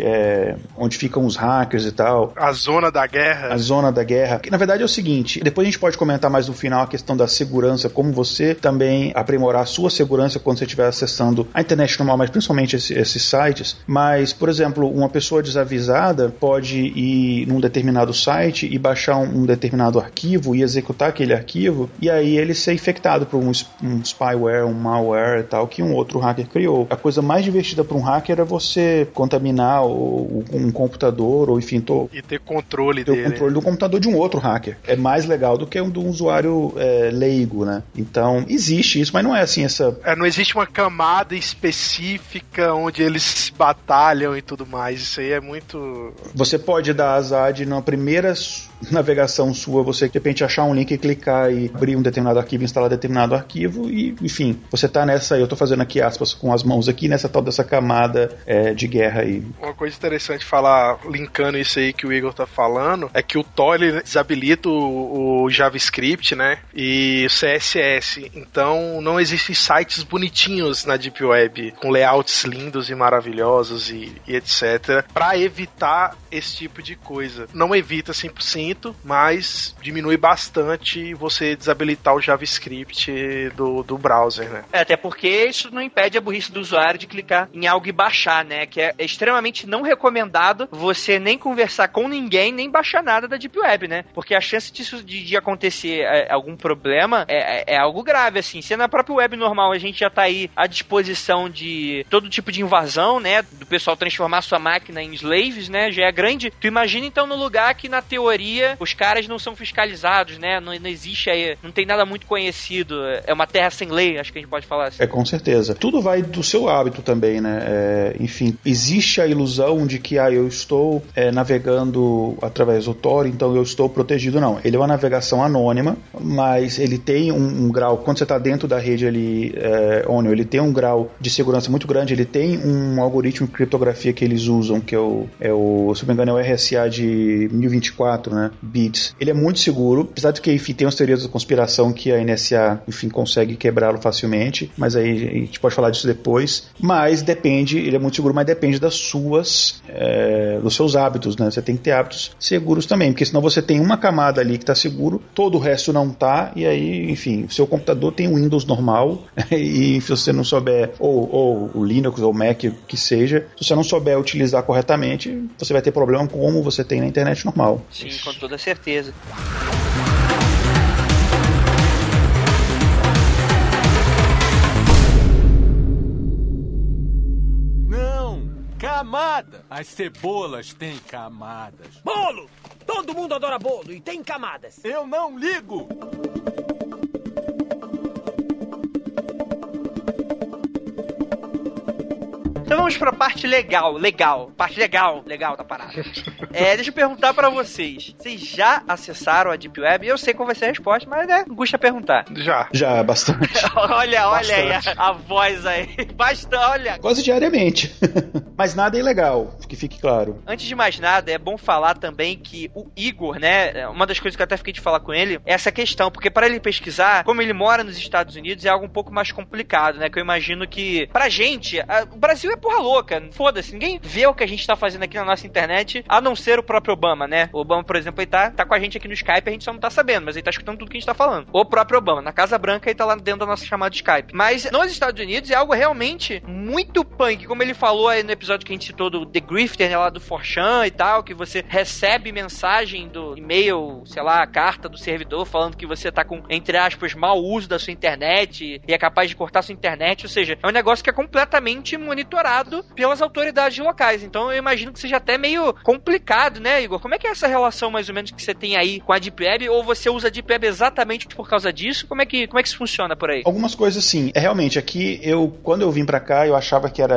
onde ficam os hackers e tal. A zona da guerra. A zona da guerra. Que, na verdade, é o seguinte, depois a gente pode comentar mais no final a questão da segurança, como você também aprimorar a sua segurança quando você estiver acessando a internet normal, mas principalmente esses sites. Mas, por exemplo, uma pessoa desavisada pode ir num determinado site e baixar um determinado arquivo e executar aquele arquivo, e aí ele ser infectado por um spyware, um malware e tal, que um outro hacker criou. A coisa mais divertida para um hacker é você contaminar um computador, ou enfim, e ter controle dele. Ter o controle do computador de um outro hacker. É mais legal do que um do usuário leigo, né? Então, existe isso, mas não é assim essa... não existe uma camada específica onde eles batalham e tudo mais. Isso aí é muito... Você pode dar azar de, na primeira navegação sua, você de repente achar um link e clicar e abrir um determinado arquivo, instalar determinado arquivo e, enfim, você tá nessa, eu tô fazendo aqui aspas com as mãos aqui, nessa tal dessa camada de guerra aí. Uma coisa interessante falar, linkando isso aí que o Igor tá falando, é que o Tor desabilita o JavaScript, né, e o CSS, então não existem sites bonitinhos na Deep Web, com layouts lindos e maravilhosos e etc, para evitar esse tipo de coisa. Não evita 100%, mas diminui bastante você desabilitar o JavaScript do browser, né? Até porque isso não impede a burrice do usuário de clicar em algo e baixar, né? Que é extremamente não recomendado você nem conversar com ninguém, nem baixar nada da Deep Web, né? Porque a chance disso de acontecer algum problema é algo grave, assim. Se na própria web normal a gente já tá aí à disposição de todo tipo de invasão, né? Do pessoal transformar sua máquina em slaves, né? Já é grande. Tu imagina então no lugar que na teoria os caras não são fiscalizados, né? Não existe aí, não tem nada muito conhecido. É uma terra sem lei, acho que a gente pode falar assim. Com certeza. Tudo vai do seu hábito também, né? Enfim, existe a ilusão de que eu estou navegando através do Tor, então eu estou protegido. Não, ele é uma navegação anônima, mas ele tem um grau, quando você está dentro da rede ali, Onion, ele tem um grau de segurança muito grande, ele tem um algoritmo de criptografia que eles usam, que se não me engano, é o RSA de 1024, né? Bits. Ele é muito seguro, apesar de que, enfim, tem umas teorias da conspiração que a NSA, enfim, consegue quebrá-lo facilmente, mas aí a gente pode falar disso depois. Mas depende, ele é muito seguro, mas depende dos seus hábitos, né? Você tem que ter hábitos seguros também, porque senão você tem uma camada ali que está seguro, todo o resto não tá, e aí, enfim, o seu computador tem o Windows normal, e se você não souber, ou o Linux ou o Mac, que seja, se você não souber utilizar corretamente, você vai ter problema como você tem na internet normal. Sim, com toda certeza. Não, camada. As cebolas têm camadas. Bolo! Todo mundo adora bolo e tem camadas. Eu não ligo. Então vamos pra parte legal da parada. Deixa eu perguntar pra vocês. Vocês já acessaram a Deep Web? Eu sei qual vai ser a resposta, mas custa perguntar. Já, bastante. Olha aí a voz aí. Olha. Quase diariamente. Mas nada é ilegal, que fique claro. Antes de mais nada, é bom falar também que o Igor, né, uma das coisas que eu até fiquei de falar com ele, é essa questão, porque para ele pesquisar, como ele mora nos Estados Unidos, é algo um pouco mais complicado, né, que eu imagino que, pra gente, o Brasil é porra louca, foda-se, ninguém vê o que a gente tá fazendo aqui na nossa internet, a não ser o próprio Obama, né? O Obama, por exemplo, ele tá com a gente aqui no Skype, a gente só não tá sabendo, mas ele tá escutando tudo que a gente tá falando. O próprio Obama, na Casa Branca, ele tá lá dentro da nossa chamada de Skype. Mas nos Estados Unidos é algo realmente muito punk, como ele falou aí no episódio que a gente citou do The Grifter, né, lá do 4chan e tal, que você recebe mensagem do e-mail, sei lá, a carta do servidor falando que você tá com, entre aspas, mau uso da sua internet e é capaz de cortar sua internet, ou seja, é um negócio que é completamente monitorado pelas autoridades locais. Então eu imagino que seja até meio complicado complicado, né, Igor? Como é que é essa relação, mais ou menos, que você tem aí com a Deep Web? Ou você usa a Deep Web exatamente por causa disso? Como é que isso funciona por aí? Algumas coisas sim. Realmente, aqui, quando eu vim pra cá, eu achava que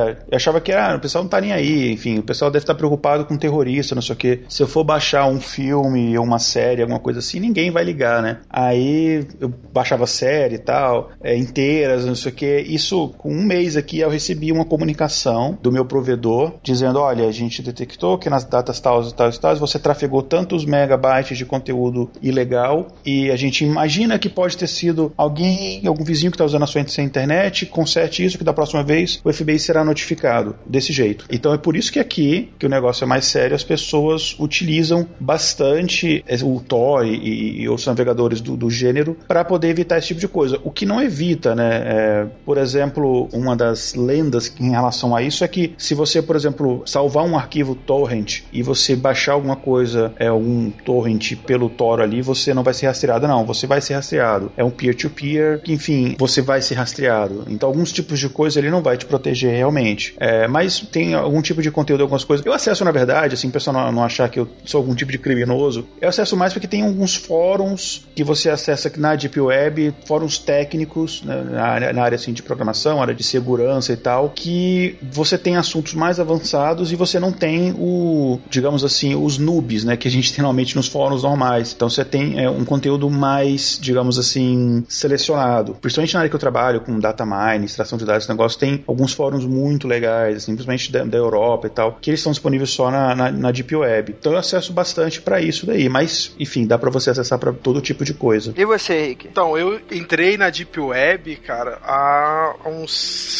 o pessoal não tá nem aí, enfim, o pessoal deve estar preocupado com terrorista, não sei o quê. Se eu for baixar um filme ou uma série, alguma coisa assim, ninguém vai ligar, né? Aí eu baixava série e tal, inteiras, não sei o quê. Isso, com um mês aqui, eu recebi uma comunicação do meu provedor, dizendo, olha, a gente detectou que nas datas tais e tais e tais, você trafegou tantos megabytes de conteúdo ilegal, e a gente imagina que pode ter sido algum vizinho que está usando a sua internet, conserte isso, que da próxima vez o FBI será notificado desse jeito. Então é por isso que aqui, que o negócio é mais sério, as pessoas utilizam bastante o Tor e os navegadores do gênero para poder evitar esse tipo de coisa. O que não evita, né? Por exemplo, uma das lendas em relação a isso é que se você, por exemplo, salvar um arquivo torrent e você baixar alguma coisa, um torrent pelo Tor ali, você não vai ser rastreado. Não, você vai ser rastreado. É um peer-to-peer, que, enfim, você vai ser rastreado. Então, alguns tipos de coisa ele não vai te proteger realmente. Mas tem algum tipo de conteúdo, algumas coisas. Eu acesso, na verdade, assim, o pessoal não achar que eu sou algum tipo de criminoso, eu acesso mais porque tem alguns fóruns que você acessa aqui na Deep Web, fóruns técnicos, né, na área assim, de programação, área de segurança e tal, que você tem assuntos mais avançados e você não tem digamos assim, os noobs, né, que a gente tem normalmente nos fóruns normais. Então você tem um conteúdo mais, digamos assim, selecionado. Principalmente na área que eu trabalho, com data mining, extração de dados, esse negócio, tem alguns fóruns muito legais, simplesmente da Europa e tal, que eles estão disponíveis só na Deep Web. Então eu acesso bastante pra isso daí, mas, enfim, dá pra você acessar pra todo tipo de coisa. E você, Rick? Então, eu entrei na Deep Web, cara, há uns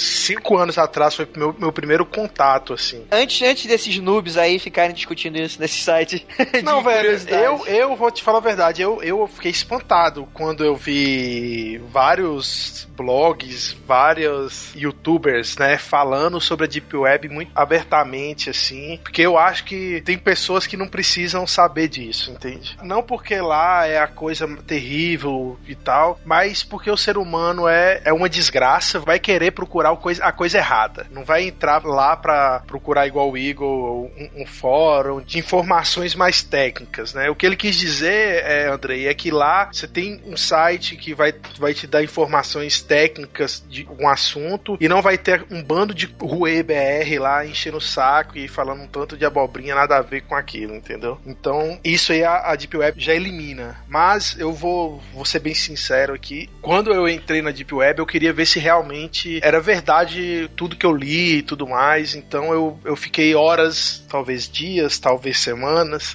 5 anos atrás, foi meu primeiro contato, assim. Antes desses noobs aí ficarem discutindo isso nesse site. Não, velho, eu vou te falar a verdade, eu fiquei espantado quando eu vi vários blogs, vários youtubers, né, falando sobre a Deep Web muito abertamente, assim, porque eu acho que tem pessoas que não precisam saber disso, entende? Não porque lá é a coisa terrível e tal, mas porque o ser humano é uma desgraça, vai querer procurar a coisa errada, não vai entrar lá pra procurar igual o Igor, um fórum de informações mais técnicas, né? O que ele quis dizer, Andrei, é que lá você tem um site que vai te dar informações técnicas de um assunto e não vai ter um bando de ruê BR lá enchendo o saco e falando um tanto de abobrinha nada a ver com aquilo, entendeu? Então, isso aí a Deep Web já elimina. Mas eu vou ser bem sincero aqui, quando eu entrei na Deep Web, eu queria ver se realmente era verdade tudo que eu li e tudo mais, então eu fiquei horas, talvez dias, talvez semanas,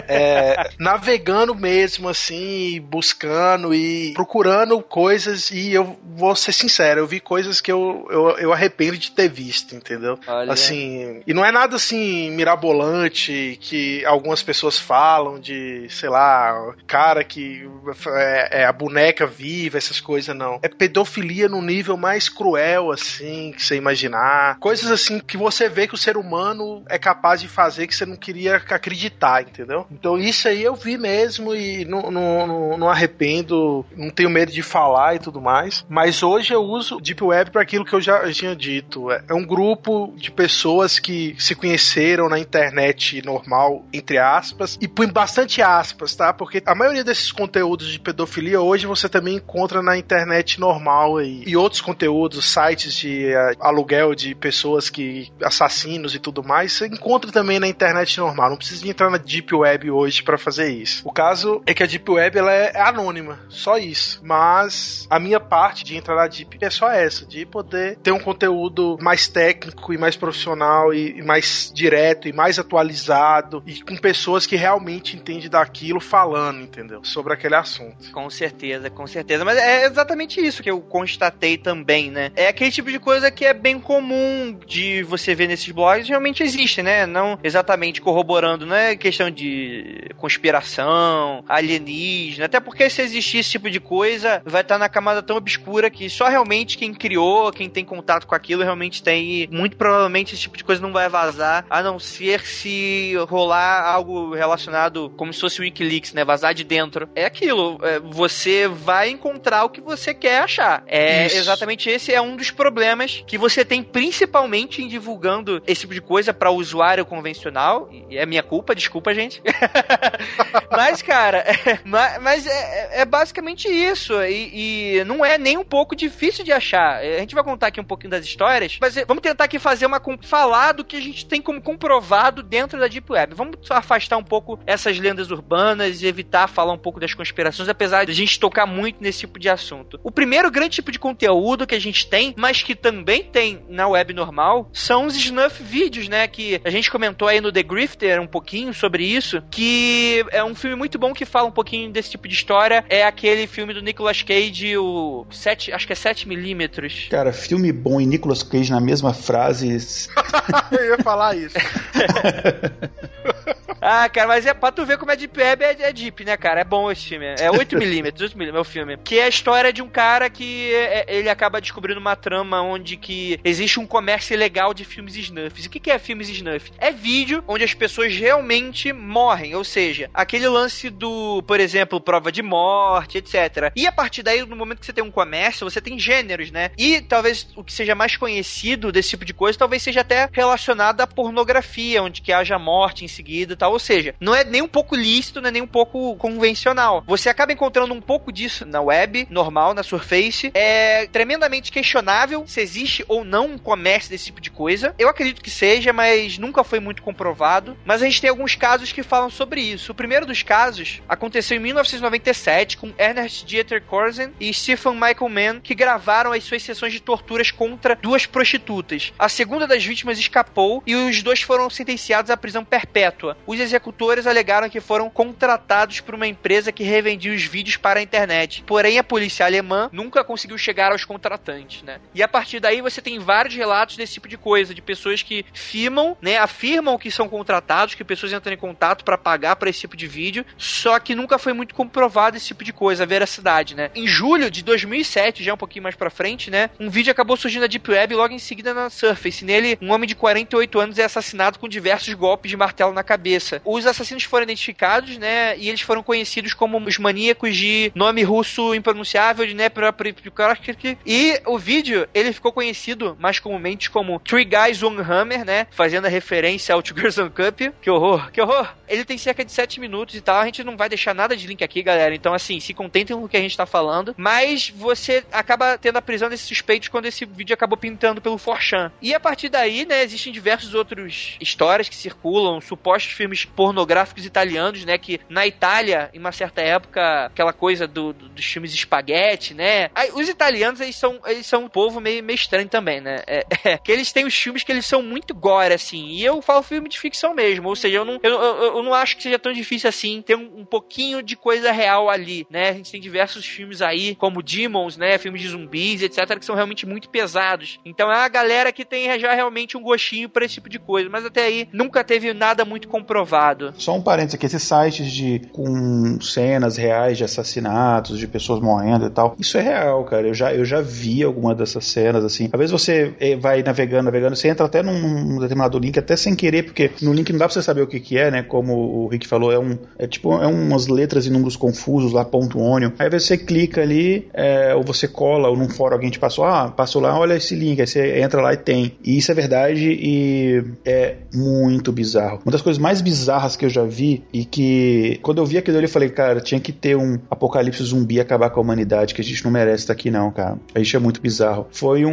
navegando mesmo, assim, buscando e procurando coisas, e eu vou ser sincero, eu vi coisas que eu arrependo de ter visto, entendeu? Olha. Assim, e não é nada assim mirabolante que algumas pessoas falam de, sei lá, cara que é a boneca viva, essas coisas, não. É pedofilia no nível mais cruel, assim, que você imaginar. Coisas assim que você vê que o ser humano é capaz de fazer que você não queria acreditar, entendeu? Então isso aí eu vi mesmo e não arrependo, não tenho medo de falar e tudo mais, mas hoje eu uso Deep Web para aquilo que eu já tinha dito. É um grupo de pessoas que se conheceram na internet normal, entre aspas, e põe bastante aspas, tá? Porque a maioria desses conteúdos de pedofilia hoje você também encontra na internet normal e outros conteúdos, sites de aluguel de pessoas assassinos e tudo mais, você encontra também na internet normal, não precisa entrar na Deep Web hoje para fazer isso. O caso é que a Deep Web ela é anônima, só isso, mas a minha parte de entrar na Deep é só essa, de poder ter um conteúdo mais técnico e mais profissional e mais direto e mais atualizado e com pessoas que realmente entendem daquilo falando, entendeu? Sobre aquele assunto. Com certeza, mas é exatamente isso que eu constatei também, né? É aquele tipo de coisa que é bem comum de você ver nesses blogs, realmente existe, né? Não exatamente corroborando, não é questão de conspiração, alienígena, até porque se existir esse tipo de coisa, vai estar na camada tão obscura que só realmente quem criou, quem tem contato com aquilo realmente tem, e muito provavelmente esse tipo de coisa não vai vazar, a não ser se rolar algo relacionado como se fosse o Wikileaks, né? Vazar de dentro. É aquilo, você vai encontrar o que você quer achar. Exatamente esse é um dos problemas que você tem principalmente em divulgando esse tipo de coisa para o usuário convencional, e é minha culpa, desculpa, gente. Mas, cara, mas é basicamente isso, e não é nem um pouco difícil de achar. A gente vai contar aqui um pouquinho das histórias, mas vamos tentar aqui falar do que a gente tem como comprovado dentro da Deep Web. Vamos afastar um pouco essas lendas urbanas e evitar falar um pouco das conspirações, apesar de a gente tocar muito nesse tipo de assunto. O primeiro grande tipo de conteúdo que a gente tem, mas que também tem na web normal, são os snuff vídeos, né, que a gente comentou aí no The Grifter um pouquinho sobre isso, que é um filme muito bom que fala um pouquinho desse tipo de história, é aquele filme do Nicolas Cage, o 7, acho que é 7mm. Cara, filme bom e Nicolas Cage na mesma frase. Eu ia falar isso. Ah, cara, mas pra tu ver como é Deep Web, é Deep, né, cara? É bom esse filme. É 8mm é o filme. Que é a história de um cara que ele acaba descobrindo uma trama onde que existe um comércio ilegal de filmes snuffs. E o que é filmes snuff? É vídeo onde as pessoas realmente morrem, ou seja, aquele lance do, por exemplo, prova de morte, etc. E a partir daí, no momento que você tem um comércio, você tem gêneros, né? E talvez o que seja mais conhecido desse tipo de coisa, talvez seja até relacionado à pornografia, onde que haja morte em seguida e tal. Ou seja, não é nem um pouco lícito, não é nem um pouco convencional. Você acaba encontrando um pouco disso na web, normal, na Surface. É tremendamente questionável se existe ou não um comércio desse tipo de coisa. Eu acredito que seja, mas nunca foi muito comprovado. Mas a gente tem alguns casos que falam sobre isso. O primeiro dos casos aconteceu em 1997 com Ernest Dieter Korsen e Stephen Michael Mann, que gravaram as suas sessões de torturas contra duas prostitutas. A segunda das vítimas escapou e os dois foram sentenciados à prisão perpétua. Os executores alegaram que foram contratados por uma empresa que revendia os vídeos para a internet. Porém, a polícia alemã nunca conseguiu chegar aos contratantes, né? E a partir daí você tem vários relatos desse tipo de coisa, de pessoas que filmam, né, afirmam que são contratados, que pessoas entram em contato para pagar para esse tipo de vídeo, só que nunca foi muito comprovado esse tipo de coisa, a veracidade, né? Em julho de 2007, já um pouquinho mais pra frente, né, um vídeo acabou surgindo na Deep Web e logo em seguida na Surface. Nele, um homem de 48 anos é assassinado com diversos golpes de martelo na cabeça. Os assassinos foram identificados, né, e eles foram conhecidos como os maníacos de nome russo impronunciável, de e o vídeo, ele ficou conhecido mais comumente como Three Guys One Hammer, né, fazendo a referência ao Two Girls One Cup. Que horror, que horror! Ele tem cerca de 7 minutos e tal, a gente não vai deixar nada de link aqui, galera, então assim, se contentem com o que a gente tá falando, mas você acaba tendo a prisão desses suspeitos quando esse vídeo acabou pintando pelo 4chan. E a partir daí, né, existem diversos outros histórias que circulam, supostos filmes pornográficos italianos, né, que na Itália, em uma certa época, aquela coisa dos filmes espaguete, né, aí, os italianos, eles são um povo meio estranho também, né, que eles têm os filmes que eles são muito gore, assim, e eu falo filme de ficção mesmo, ou seja, eu não acho que seja tão difícil assim ter um pouquinho de coisa real ali, né, a gente tem diversos filmes aí, como Demons, né, filmes de zumbis, etc, que são realmente muito pesados, então é a galera que tem já realmente um gostinho pra esse tipo de coisa, mas até aí nunca teve nada muito comprovado. Só um parênteses aqui, esses sites com cenas reais de assassinatos, de pessoas morrendo e tal, isso é real, cara, eu já vi alguma dessas cenas, assim, às vezes você vai navegando, você entra até num determinado link, até sem querer, porque no link não dá pra você saber o que é, né, como o Rick falou, é umas letras e números confusos lá, .onion, aí você clica ali, ou você cola, ou num fórum alguém te passou lá, olha esse link, aí você entra lá e tem, e isso é verdade e é muito bizarro. Uma das coisas mais bizarras que eu já vi, e que quando eu vi aquilo ali eu falei, cara, tinha que ter um apocalipse zumbi acabar com a humanidade, que a gente não merece estar aqui não, cara, a gente é muito bizarro.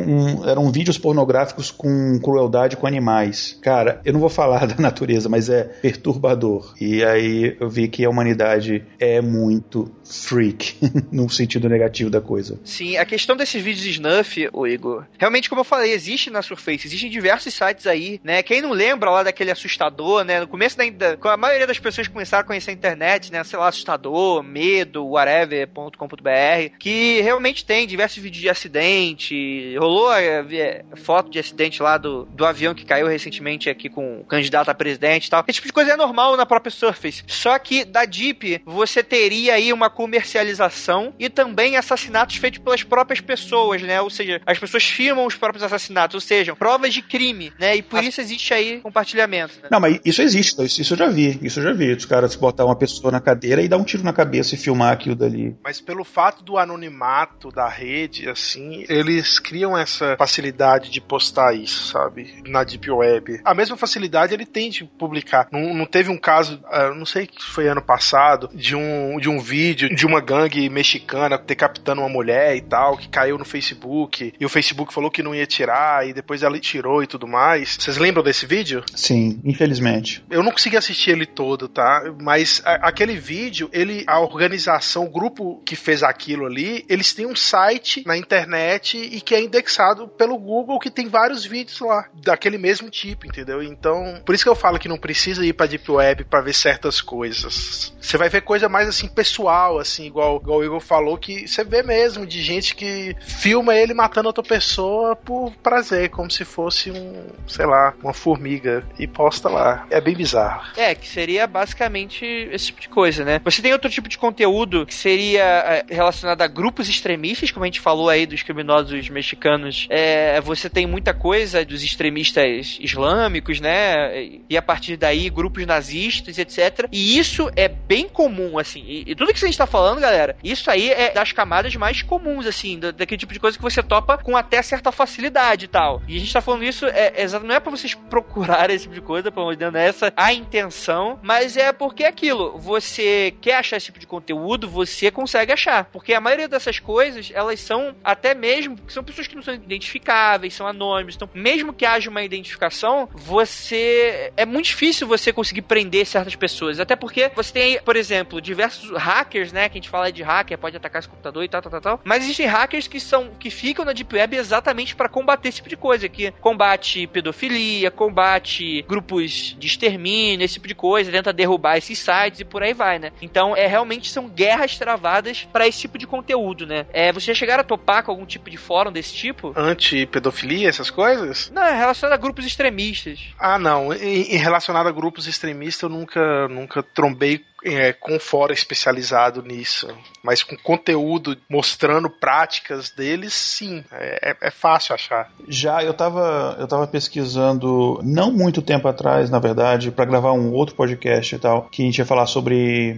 Eram vídeos pornográficos com crueldade com animais, cara, eu não vou falar da natureza, mas é perturbador, e aí eu vi que a humanidade é muito freak, no sentido negativo da coisa. Sim, a questão desses vídeos snuff, ô Igor, realmente, como eu falei, existe na Surface, existem diversos sites aí, né, quem não lembra lá daquele assustador, né, no começo a maioria das pessoas começaram a conhecer a internet, né, sei lá, assustador, medo, whatever.com.br, que realmente tem diversos vídeos de acidente, rolou a foto de acidente lá do avião que caiu recentemente aqui com o candidato a presidente e tal, esse tipo de coisa é normal normal na própria Surface. Só que da Deep você teria aí uma comercialização e também assassinatos feitos pelas próprias pessoas, né? Ou seja, as pessoas filmam os próprios assassinatos, ou seja, provas de crime, né? E por isso existe aí compartilhamento. Né? Não, mas isso existe, isso eu já vi. Os caras botar uma pessoa na cadeira e dar um tiro na cabeça e filmar aquilo dali. Mas pelo fato do anonimato da rede, assim, eles criam essa facilidade de postar isso, sabe? Na Deep Web. A mesma facilidade ele tem de publicar. Não teve um caso, não sei que foi ano passado, de um vídeo de uma gangue mexicana decapitando uma mulher e tal, que caiu no Facebook, e o Facebook falou que não ia tirar, e depois ela tirou e tudo mais. Vocês lembram desse vídeo? Sim, infelizmente. Eu não consegui assistir ele todo, tá? Mas aquele vídeo, a organização, o grupo que fez aquilo ali, eles têm um site na internet e que é indexado pelo Google, que tem vários vídeos lá, daquele mesmo tipo, entendeu? Então, por isso que eu falo que não precisa ir pra Deep Web pra ver certas coisas. Você vai ver coisa mais assim, pessoal, assim, igual o Igor falou, que você vê mesmo de gente que filma ele matando outra pessoa por prazer, como se fosse sei lá, uma formiga, e posta lá. É bem bizarro. Que seria basicamente esse tipo de coisa, né? Você tem outro tipo de conteúdo que seria relacionado a grupos extremistas, como a gente falou aí dos criminosos mexicanos. Você tem muita coisa dos extremistas islâmicos, né? E a partir daí, grupos nazistas, etc. E isso é bem comum, assim. E tudo que a gente tá falando, galera, isso aí é das camadas mais comuns, assim, daquele tipo de coisa que você topa com até certa facilidade e tal. E a gente tá falando isso, não é pra vocês procurarem esse tipo de coisa, pelo amor de Deus, não é essa a intenção, mas é porque é aquilo, você quer achar esse tipo de conteúdo, você consegue achar. Porque a maioria dessas coisas, elas são até mesmo, são pessoas que não são identificáveis, são anônimos, então mesmo que haja uma identificação, é muito difícil você conseguir prender certas pessoas, até porque você tem aí, por exemplo, diversos hackers, né, que a gente fala de hacker, pode atacar esse computador e tal, mas existem hackers que ficam na Deep Web exatamente para combater esse tipo de coisa, que combate pedofilia, combate grupos de extermínio, esse tipo de coisa, tenta derrubar esses sites e por aí vai, né? Então, realmente são guerras travadas para esse tipo de conteúdo, né? Vocês já chegaram a topar com algum tipo de fórum desse tipo? Anti-pedofilia, essas coisas? Não, é relacionado a grupos extremistas. Ah, não. Em relacionado a grupos extremistas, eu nunca trombei com fórum especializado nisso, mas com conteúdo mostrando práticas deles, sim, é fácil achar. Já eu tava pesquisando não muito tempo atrás, na verdade, para gravar um outro podcast e tal, que a gente ia falar sobre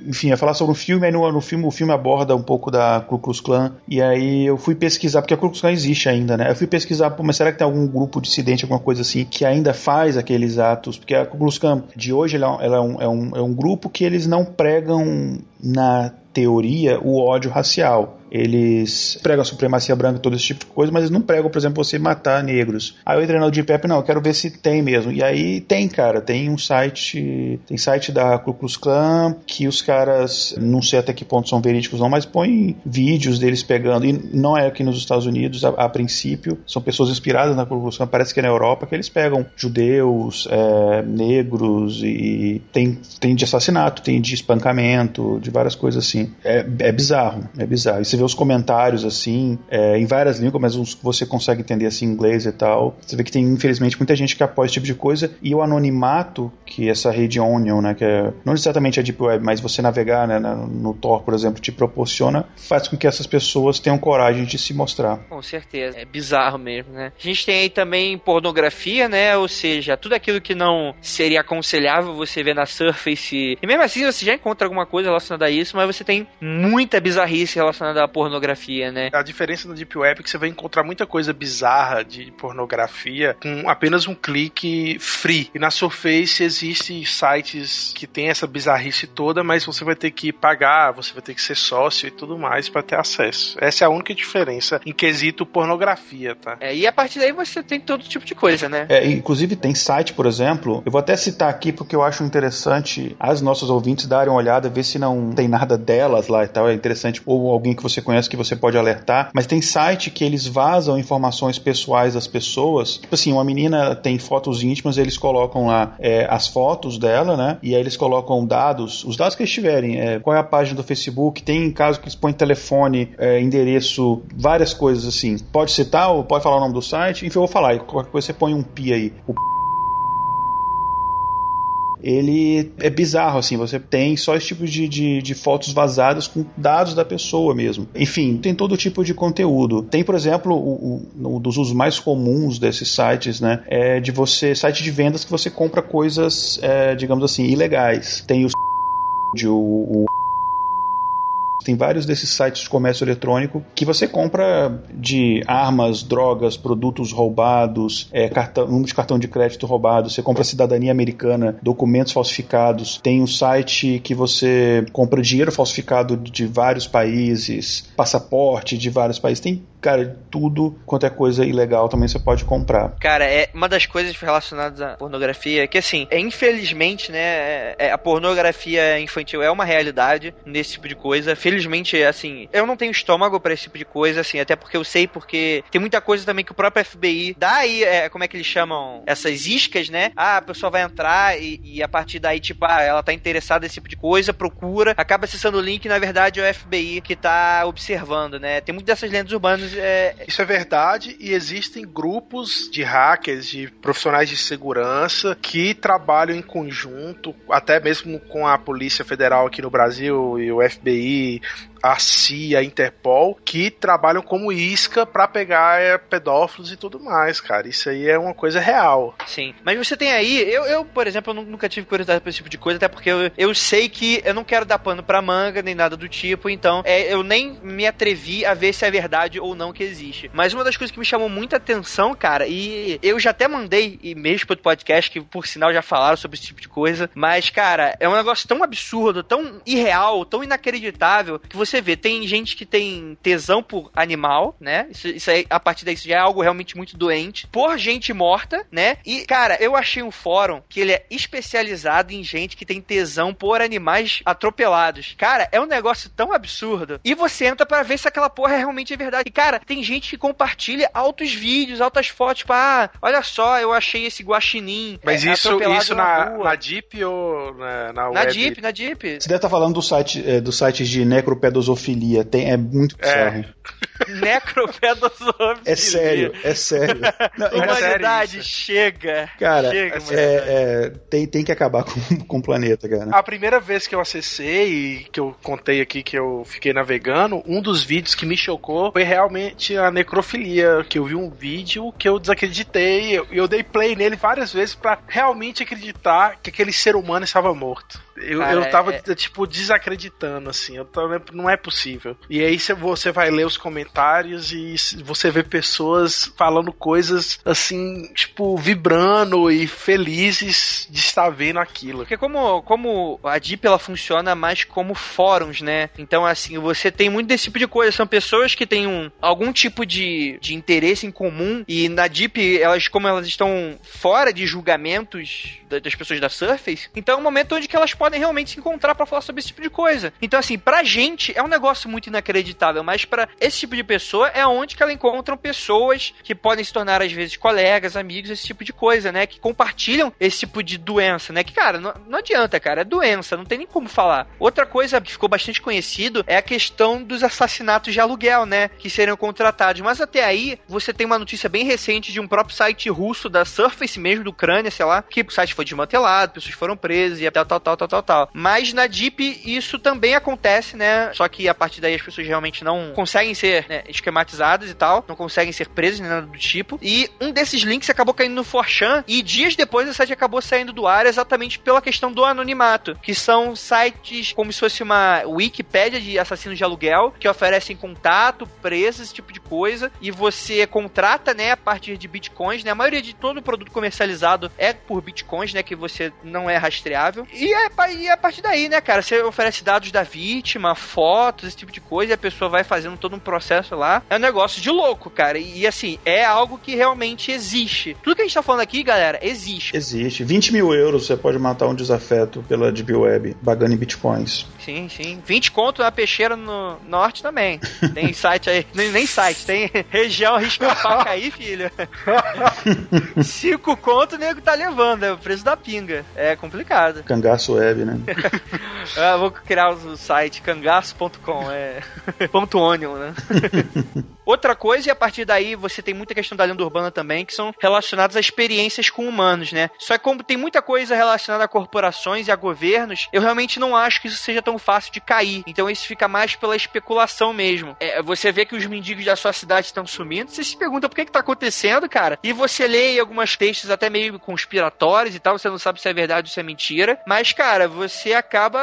um filme, aí no filme, o filme aborda um pouco da Ku Klux Klan, e aí eu fui pesquisar, porque a Ku Klux Klan existe ainda, né? Eu fui pesquisar, mas será que tem algum grupo dissidente, alguma coisa assim, que ainda faz aqueles atos? Porque a Ku Klux Klan de hoje, ela é um grupo que eles não pregam, na teoria, o ódio racial. Eles pregam a supremacia branca, todo esse tipo de coisa, mas eles não pregam, por exemplo, você matar negros. Aí eu entrei no Deep Web, não, eu quero ver se tem mesmo. E aí tem, cara, tem site da Ku Klux Klan, que os caras, não sei até que ponto são verídicos não, mas põem vídeos deles pegando, e não é aqui nos Estados Unidos, a princípio, são pessoas inspiradas na Ku Klux Klan, parece que é na Europa, que eles pegam judeus, negros, e tem de assassinato, tem de espancamento, de várias coisas assim. É bizarro. E você vê os comentários assim, em várias línguas, mas uns que você consegue entender assim, em inglês e tal. Você vê que tem, infelizmente, muita gente que apoia esse tipo de coisa, e o anonimato que essa rede Onion, né, que não exatamente a Deep Web, mas você navegar, né, no Tor, por exemplo, te proporciona, faz com que essas pessoas tenham coragem de se mostrar. Com certeza, é bizarro mesmo, né? A gente tem aí também pornografia, né, ou seja, tudo aquilo que não seria aconselhável você ver na Surface, e mesmo assim você já encontra alguma coisa relacionada a isso, mas você tem muita bizarrice relacionada à pornografia, né? A diferença no Deep Web é que você vai encontrar muita coisa bizarra de pornografia com apenas um clique free. E na Surface existem sites que tem essa bizarrice toda, mas você vai ter que pagar, você vai ter que ser sócio e tudo mais para ter acesso. Essa é a única diferença em quesito pornografia, tá? E a partir daí você tem todo tipo de coisa, né? Inclusive tem site, por exemplo, eu vou até citar aqui porque eu acho interessante as nossas ouvintes darem uma olhada, ver se não tem nada delas lá e tal, é interessante, ou alguém que você conhece que você pode alertar, mas tem site que eles vazam informações pessoais das pessoas, tipo assim, uma menina tem fotos íntimas, eles colocam lá as fotos dela, né, e aí eles colocam os dados que eles tiverem, qual é a página do Facebook, tem caso que eles põem telefone, endereço, várias coisas assim, pode citar ou pode falar o nome do site, enfim, eu vou falar, qualquer coisa você põe um pi aí, ele é bizarro, assim, você tem só esse tipo de fotos vazadas com dados da pessoa mesmo. Enfim, tem todo tipo de conteúdo. Tem, por exemplo, um dos usos mais comuns desses sites, né, é de você, site de vendas que você compra coisas, digamos assim, ilegais. Tem tem vários desses sites de comércio eletrônico que você compra de armas, drogas, produtos roubados, número de cartão de crédito roubado, você compra cidadania americana, documentos falsificados. Tem um site que você compra dinheiro falsificado de vários países, passaporte de vários países. Tem, cara, tudo quanto é coisa ilegal também você pode comprar. Cara, é uma das coisas relacionadas à pornografia que, assim, infelizmente, né, a pornografia infantil é uma realidade nesse tipo de coisa. Felizmente, assim, eu não tenho estômago pra esse tipo de coisa, assim, até porque eu sei, porque tem muita coisa também que o próprio FBI dá aí, como é que eles chamam? Essas iscas, né? A pessoa vai entrar e a partir daí, tipo, ela tá interessada nesse tipo de coisa, procura, acaba acessando o link e, na verdade, é o FBI que tá observando, né? Tem muitas dessas lendas urbanas. Isso é verdade, e existem grupos de hackers, de profissionais de segurança que trabalham em conjunto, até mesmo com a Polícia Federal aqui no Brasil e o FBI, a CIA, a Interpol, que trabalham como isca pra pegar pedófilos e tudo mais, cara. Isso aí é uma coisa real. Sim. Mas você tem aí... Eu por exemplo, eu nunca tive curiosidade por esse tipo de coisa, até porque eu sei que eu não quero dar pano pra manga, nem nada do tipo, então eu nem me atrevi a ver se é verdade ou não que existe. Mas uma das coisas que me chamou muita atenção, cara, e eu já até mandei e-mails pro podcast que, por sinal, já falaram sobre esse tipo de coisa, mas, cara, é um negócio tão absurdo, tão irreal, tão inacreditável, que você vê, tem gente que tem tesão por animal, né? Isso aí, a partir daí, isso já é algo realmente muito doente. Por gente morta, né? E, cara, eu achei um fórum que ele é especializado em gente que tem tesão por animais atropelados. Cara, é um negócio tão absurdo. E você entra pra ver se aquela porra realmente é verdade. E, cara, tem gente que compartilha altos vídeos, altas fotos, tipo, olha só, eu achei esse guaxinim. Mas isso na Deep ou na web? Na Deep. Você deve estar falando dos sites de necropedosofilia. É muito bizarro. Necropedosofilia. É sério. Não, humanidade, chega. Cara, tem que acabar com o planeta, cara. A primeira vez que eu acessei, que eu contei aqui que eu fiquei navegando, um dos vídeos que me chocou foi realmente a necrofilia, que eu vi um vídeo que eu desacreditei, eu dei play nele várias vezes pra realmente acreditar que aquele ser humano estava morto. Eu tava, tipo, desacreditando, assim. Não é possível. E aí você vai ler os comentários e você vê pessoas falando coisas, assim, tipo, vibrando e felizes de estar vendo aquilo. Porque como a Deep, ela funciona mais como fóruns, né? Então, assim, você tem muito desse tipo de coisa. São pessoas que têm algum tipo de interesse em comum. E na Deep, como elas estão fora de julgamentos das pessoas da Surface, então é um momento onde que elas podem realmente se encontrar pra falar sobre esse tipo de coisa. Então, assim, pra gente é um negócio muito inacreditável, mas pra esse tipo de pessoa é onde que ela encontram pessoas que podem se tornar, às vezes, colegas, amigos, esse tipo de coisa, né? Que compartilham esse tipo de doença, né? Que, cara, não adianta, cara, é doença, não tem nem como falar. Outra coisa que ficou bastante conhecido é a questão dos assassinatos de aluguel, né? Que seriam contratados. Mas até aí, você tem uma notícia bem recente de um próprio site russo da Surface mesmo, do Ucrânia, sei lá, que o site foi desmantelado, pessoas foram presas e tal. Mas na Deep isso também acontece, né? Só que a partir daí as pessoas realmente não conseguem ser, né, esquematizadas e tal, não conseguem ser presas nem nada do tipo. E um desses links acabou caindo no 4chan e dias depois o site acabou saindo do ar exatamente pela questão do anonimato, que são sites como se fosse uma Wikipédia de assassinos de aluguel, que oferecem contato, presas, esse tipo de coisa, e você contrata, né, a partir de bitcoins, né? A maioria de todo produto comercializado é por bitcoins, né, que você não é rastreável. E a partir daí, né, cara, você oferece dados da vítima, fotos, esse tipo de coisa, e a pessoa vai fazendo todo um processo lá. É um negócio de louco, cara. E assim, é algo que realmente existe. Tudo que a gente tá falando aqui, galera, existe. Existe. 20 mil euros você pode matar um desafeto pela Deep Web, pagando em bitcoins. Sim. 20 conto na peixeira no norte também. Tem site aí, nem site, tem região risca-faca aí, filho. 5 conto o nego tá levando, é o preço da pinga. É complicado. Cangaço Web, né? Vou criar o site cangaço.com, .onion, né? Outra coisa, e a partir daí você tem muita questão da lenda urbana também, que são relacionadas a experiências com humanos, né? Só que como tem muita coisa relacionada a corporações e a governos, eu realmente não acho que isso seja tão fácil de cair. Então isso fica mais pela especulação mesmo. Você vê que os mendigos da sua cidade estão sumindo, você se pergunta por que tá acontecendo, cara, e você lê algumas textos até meio conspiratórios e tal, você não sabe se é verdade ou se é mentira, mas, cara, você acaba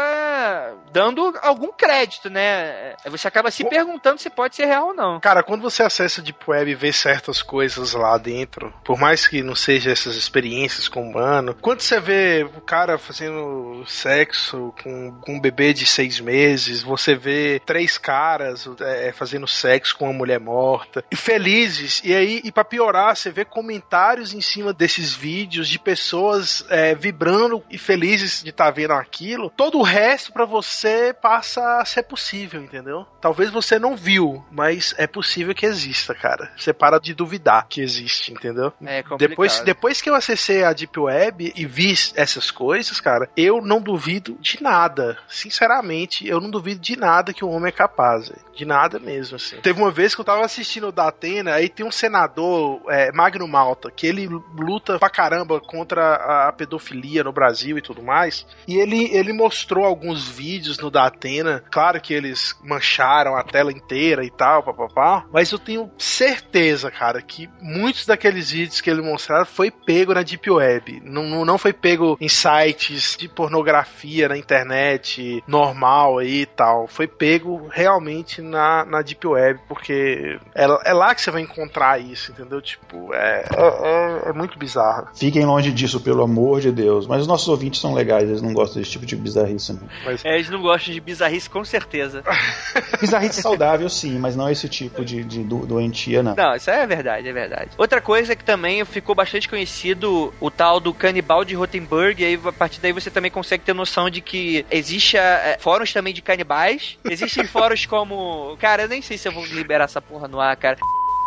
dando algum crédito, né? Você acaba se perguntando se pode ser real ou não. Cara, quando você acessa a Deep Web e vê certas coisas lá dentro, por mais que não seja essas experiências com humano, quando você vê o cara fazendo sexo com um bebê de 6 meses, você vê 3 caras fazendo sexo com uma mulher morta, e felizes, e pra piorar, você vê comentários em cima desses vídeos de pessoas vibrando e felizes de estar vendo aquilo, todo o resto pra você passa a ser possível, entendeu? Talvez você não viu, mas é possível que exista, cara. Você para de duvidar que existe, entendeu? É complicado. Depois que eu acessei a Deep Web e vi essas coisas, cara, eu não duvido de nada. Sinceramente, eu não duvido de nada que o homem é capaz, véio. De nada mesmo, assim. Teve uma vez que eu tava assistindo o Datena, aí tem um senador, Magno Malta, que ele luta pra caramba contra a pedofilia no Brasil e tudo mais, e ele mostrou alguns vídeos no Datena, claro que eles mancharam a tela inteira e tal, papapá, mas eu tenho certeza, cara, que muitos daqueles vídeos que ele mostraram foi pego na Deep Web, não foi pego em sites de pornografia na internet normal aí e tal, foi pego realmente na Deep Web, porque é lá que você vai encontrar isso, entendeu? Tipo, é muito bizarro. Fiquem longe disso, pelo amor de Deus. Mas os nossos ouvintes são legais, eles não gostam desse tipo de bizarrice, né? Eles não gostam de bizarrice, com certeza. Bizarrice saudável, sim, mas não esse tipo de doentia, não. Não, isso é verdade, é verdade. Outra coisa que também ficou bastante conhecido, o tal do canibal de Rotenburg, e aí a partir daí você também consegue ter noção de que existe fóruns também de canibais, existem fóruns como... Cara, eu nem sei se eu vou liberar essa porra no ar, cara.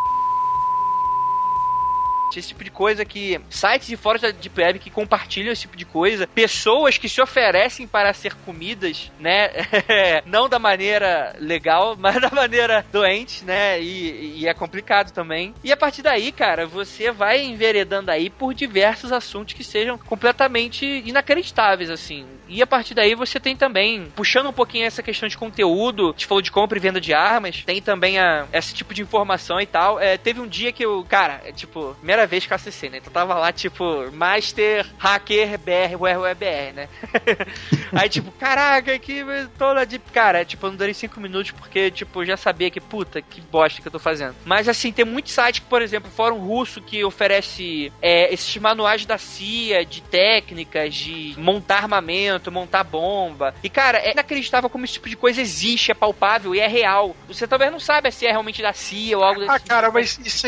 Esse tipo de coisa que... Sites de fóruns da Deep Web que compartilham esse tipo de coisa. Pessoas que se oferecem para ser comidas, né? Não da maneira legal, mas da maneira doente, né? E é complicado também. E a partir daí, cara, você vai enveredando aí por diversos assuntos que sejam completamente inacreditáveis, assim. E a partir daí você tem também, puxando um pouquinho essa questão de conteúdo, a gente falou de compra e venda de armas, tem também esse tipo de informação e tal. Teve um dia que eu, cara, tipo, primeira vez que eu acessei, né? Então tava lá, tipo, Master Hacker BR, WebR, né? Aí, tipo, caraca, que toda de... Cara, tipo, eu não durei 5 minutos porque, tipo, eu já sabia que, puta, que bosta que eu tô fazendo. Mas, assim, tem muitos sites, por exemplo, o Fórum Russo que oferece esses manuais da CIA, de técnicas, de montar armamento, montar bomba. E, cara, é inacreditável como esse tipo de coisa existe, é palpável e é real. Você talvez não saiba se é realmente da CIA ou algo desse tipo. Cara, mas isso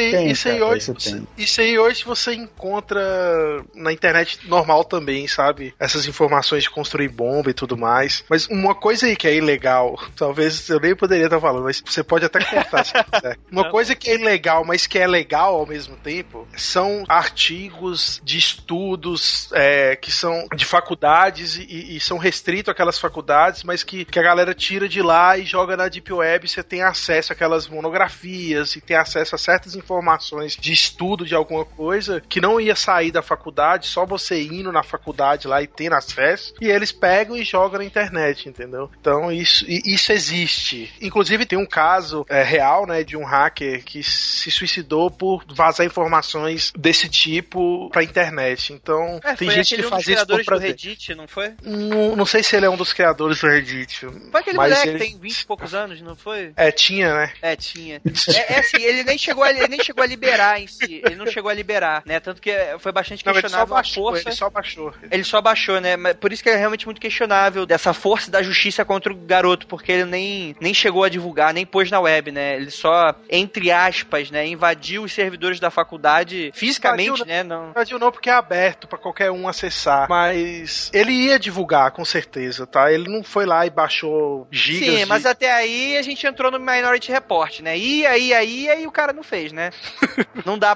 aí hoje você encontra na internet normal também, sabe? Essas informações de construir bomba e tudo mais. Mas uma coisa aí que é ilegal, talvez eu nem poderia estar falando, mas você pode até cortar se quiser. Uma coisa que é ilegal, mas que é legal ao mesmo tempo, são artigos de estudos que são de faculdades e são restritos àquelas faculdades, mas que a galera tira de lá e joga na Deep Web, e você tem acesso àquelas monografias e tem acesso a certas informações de estudo de alguma coisa que não ia sair da faculdade, só você indo na faculdade lá e tendo acesso, e eles pegam e jogam na internet, entendeu? Então isso existe. Inclusive tem um caso real, né, de um hacker que se suicidou por vazar informações desse tipo pra internet. Então tem gente que faz isso por prazer. Do Reddit, não foi? Não sei se ele é um dos criadores do Reddit. Foi aquele moleque que tem 20 e poucos anos, não foi? Tinha, né? Tinha. Assim, ele nem chegou a liberar em si. Ele não chegou a liberar, né? Tanto que foi bastante questionável a força. Ele só baixou, né? Mas por isso que é realmente muito questionável dessa força da justiça contra o garoto, porque ele nem chegou a divulgar, nem pôs na web, né? Ele só, entre aspas, né, invadiu os servidores da faculdade fisicamente, né? Não invadiu não, porque é aberto pra qualquer um acessar. Mas ele ia divulgar, com certeza, tá? Ele não foi lá e baixou gigas. Sim, mas até aí a gente entrou no Minority Report, né? E aí o cara não fez, né? Não dá pra, tipo,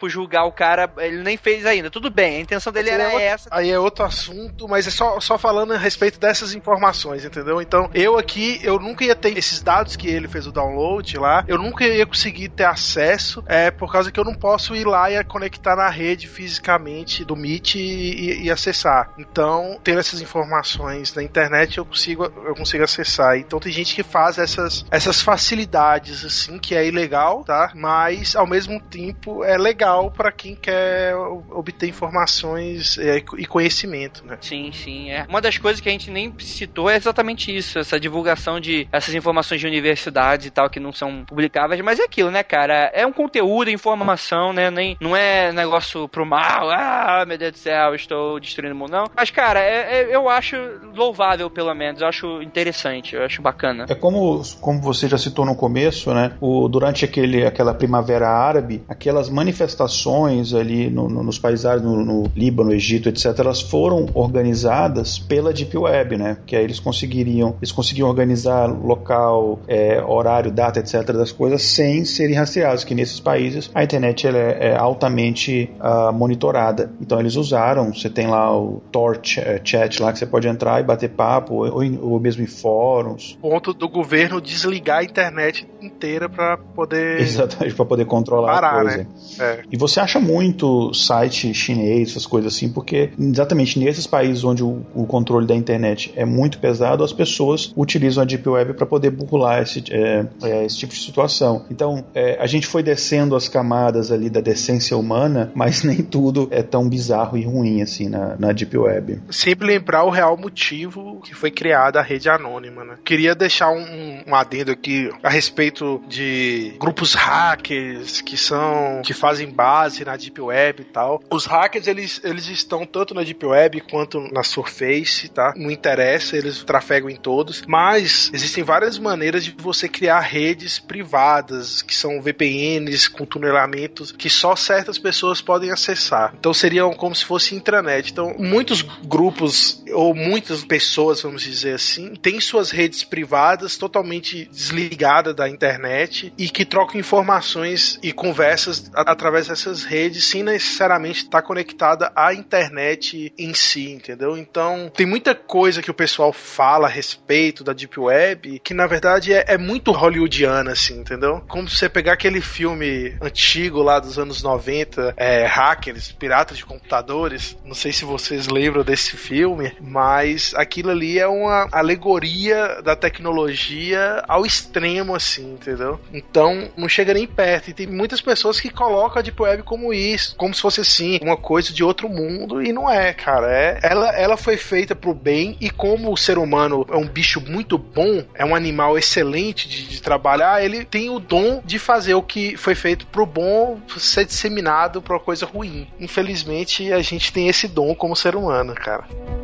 tipo, julgar o cara, ele nem fez ainda. Tudo bem, a intenção dele era essa. Aí é outro assunto, mas é só falando a respeito dessas informações, entendeu? Então, eu nunca ia ter esses dados que ele fez o download lá, eu nunca ia conseguir ter acesso, por causa que eu não posso ir lá e conectar na rede fisicamente do Meet e acessar. Então, tendo essas informações na internet, eu consigo acessar. Então, tem gente que faz essas facilidades, assim, que é ilegal, tá? Mas, ao mesmo tempo, é legal para quem quer obter informações e conhecimento, né? Sim, é. Uma das coisas que a gente nem citou é exatamente isso, essa divulgação de essas informações de universidades e tal, que não são publicáveis, mas é aquilo, né, cara? É um conteúdo, informação, né? Não é negócio pro mal, meu Deus do céu, estou destruindo o mundo, não. Mas, cara, eu acho louvável, pelo menos, eu acho interessante, eu acho bacana. É como você já citou no começo, né? Durante aquela primavera árabe, aquelas manifestações ali nos países árabes, no Líbano, Egito, etc., elas foram organizadas pela Deep Web, né? Que aí eles conseguiam organizar local, horário, data, etc., das coisas sem serem rastreados, que nesses países a internet ela é altamente monitorada. Então eles usaram, você tem lá o Tor Chat lá que você pode entrar e bater papo, ou mesmo em fóruns. Ponto do governo desligar a internet inteira para poder... Exatamente, para poder controlar parar, a coisa. Né? E você acha muito site chinês, essas coisas assim, porque exatamente nesses países onde o controle da internet é muito pesado, as pessoas utilizam a Deep Web para poder burlar esse tipo de situação. Então, a gente foi descendo as camadas ali da decência humana, mas nem tudo é tão bizarro e ruim assim na Deep Web. Sempre lembrar o real motivo que foi criada a rede anônima, né? Queria deixar um adendo aqui a respeito de grupos hackers que fazem base na Deep Web e tal. Os hackers, eles estão tanto na Deep Web quanto na Surface, tá? Não interessa, eles trafegam em todos, mas existem várias maneiras de você criar redes privadas, que são VPNs com tunelamentos, que só certas pessoas podem acessar. Então seriam como se fosse intranet. Então, muitos grupos, ou muitas pessoas, vamos dizer assim, têm suas redes privadas totalmente desligadas da internet e que trocam informações e conversas através dessas redes sem necessariamente estar conectada à internet em si, entendeu? Então, tem muita coisa que o pessoal fala a respeito da Deep Web que, na verdade, é muito hollywoodiana, assim, entendeu? Como você pegar aquele filme antigo lá dos anos 90, Hackers, Piratas de Computadores, não sei se vocês lembram desse filme, mas aquilo ali é uma alegoria da tecnologia ao extremo, assim, entendeu? Então, não chega nem perto. E tem muitas pessoas que colocam a Deep Web como isso, como se fosse, assim, uma coisa de outro mundo, e não é, cara. Ela foi feita pro bem, e como o ser humano é um bicho muito bom, é um animal excelente de trabalhar, ele tem o dom de fazer o que foi feito pro bom ser disseminado pra uma coisa ruim. Infelizmente, a gente tem esse dom como ser humano, cara.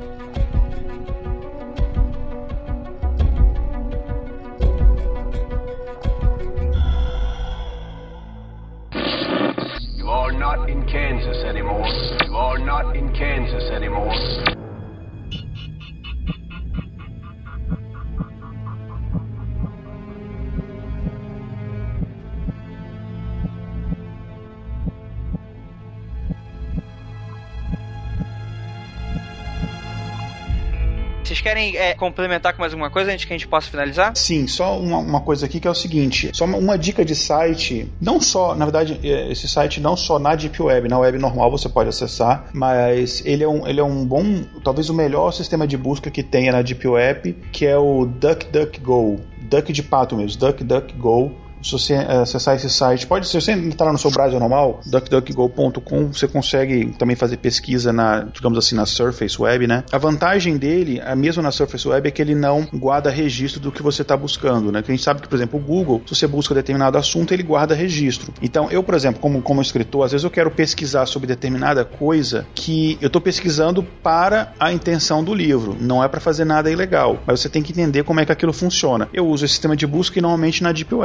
You are not in Kansas anymore. You are not in Kansas anymore. Vocês querem complementar com mais alguma coisa antes que a gente possa finalizar? Sim, só uma coisa aqui que é o seguinte, só uma dica de site, não só, na verdade, esse site não só na Deep Web, na web normal você pode acessar, mas ele é um bom, talvez o melhor sistema de busca que tenha na Deep Web, que é o DuckDuckGo, Duck de pato mesmo, DuckDuckGo. Se você acessar esse site, se você entrar no seu browser normal, duckduckgo.com, você consegue também fazer pesquisa digamos assim, na Surface Web, né? A vantagem dele, mesmo na Surface Web, é que ele não guarda registro do que você está buscando, né? Que a gente sabe que, por exemplo, o Google, se você busca determinado assunto, ele guarda registro. Então, eu, por exemplo, como escritor, às vezes eu quero pesquisar sobre determinada coisa que eu estou pesquisando para a intenção do livro, não é para fazer nada ilegal, mas você tem que entender como é que aquilo funciona. Eu uso esse sistema de busca e normalmente na Deep Web. Por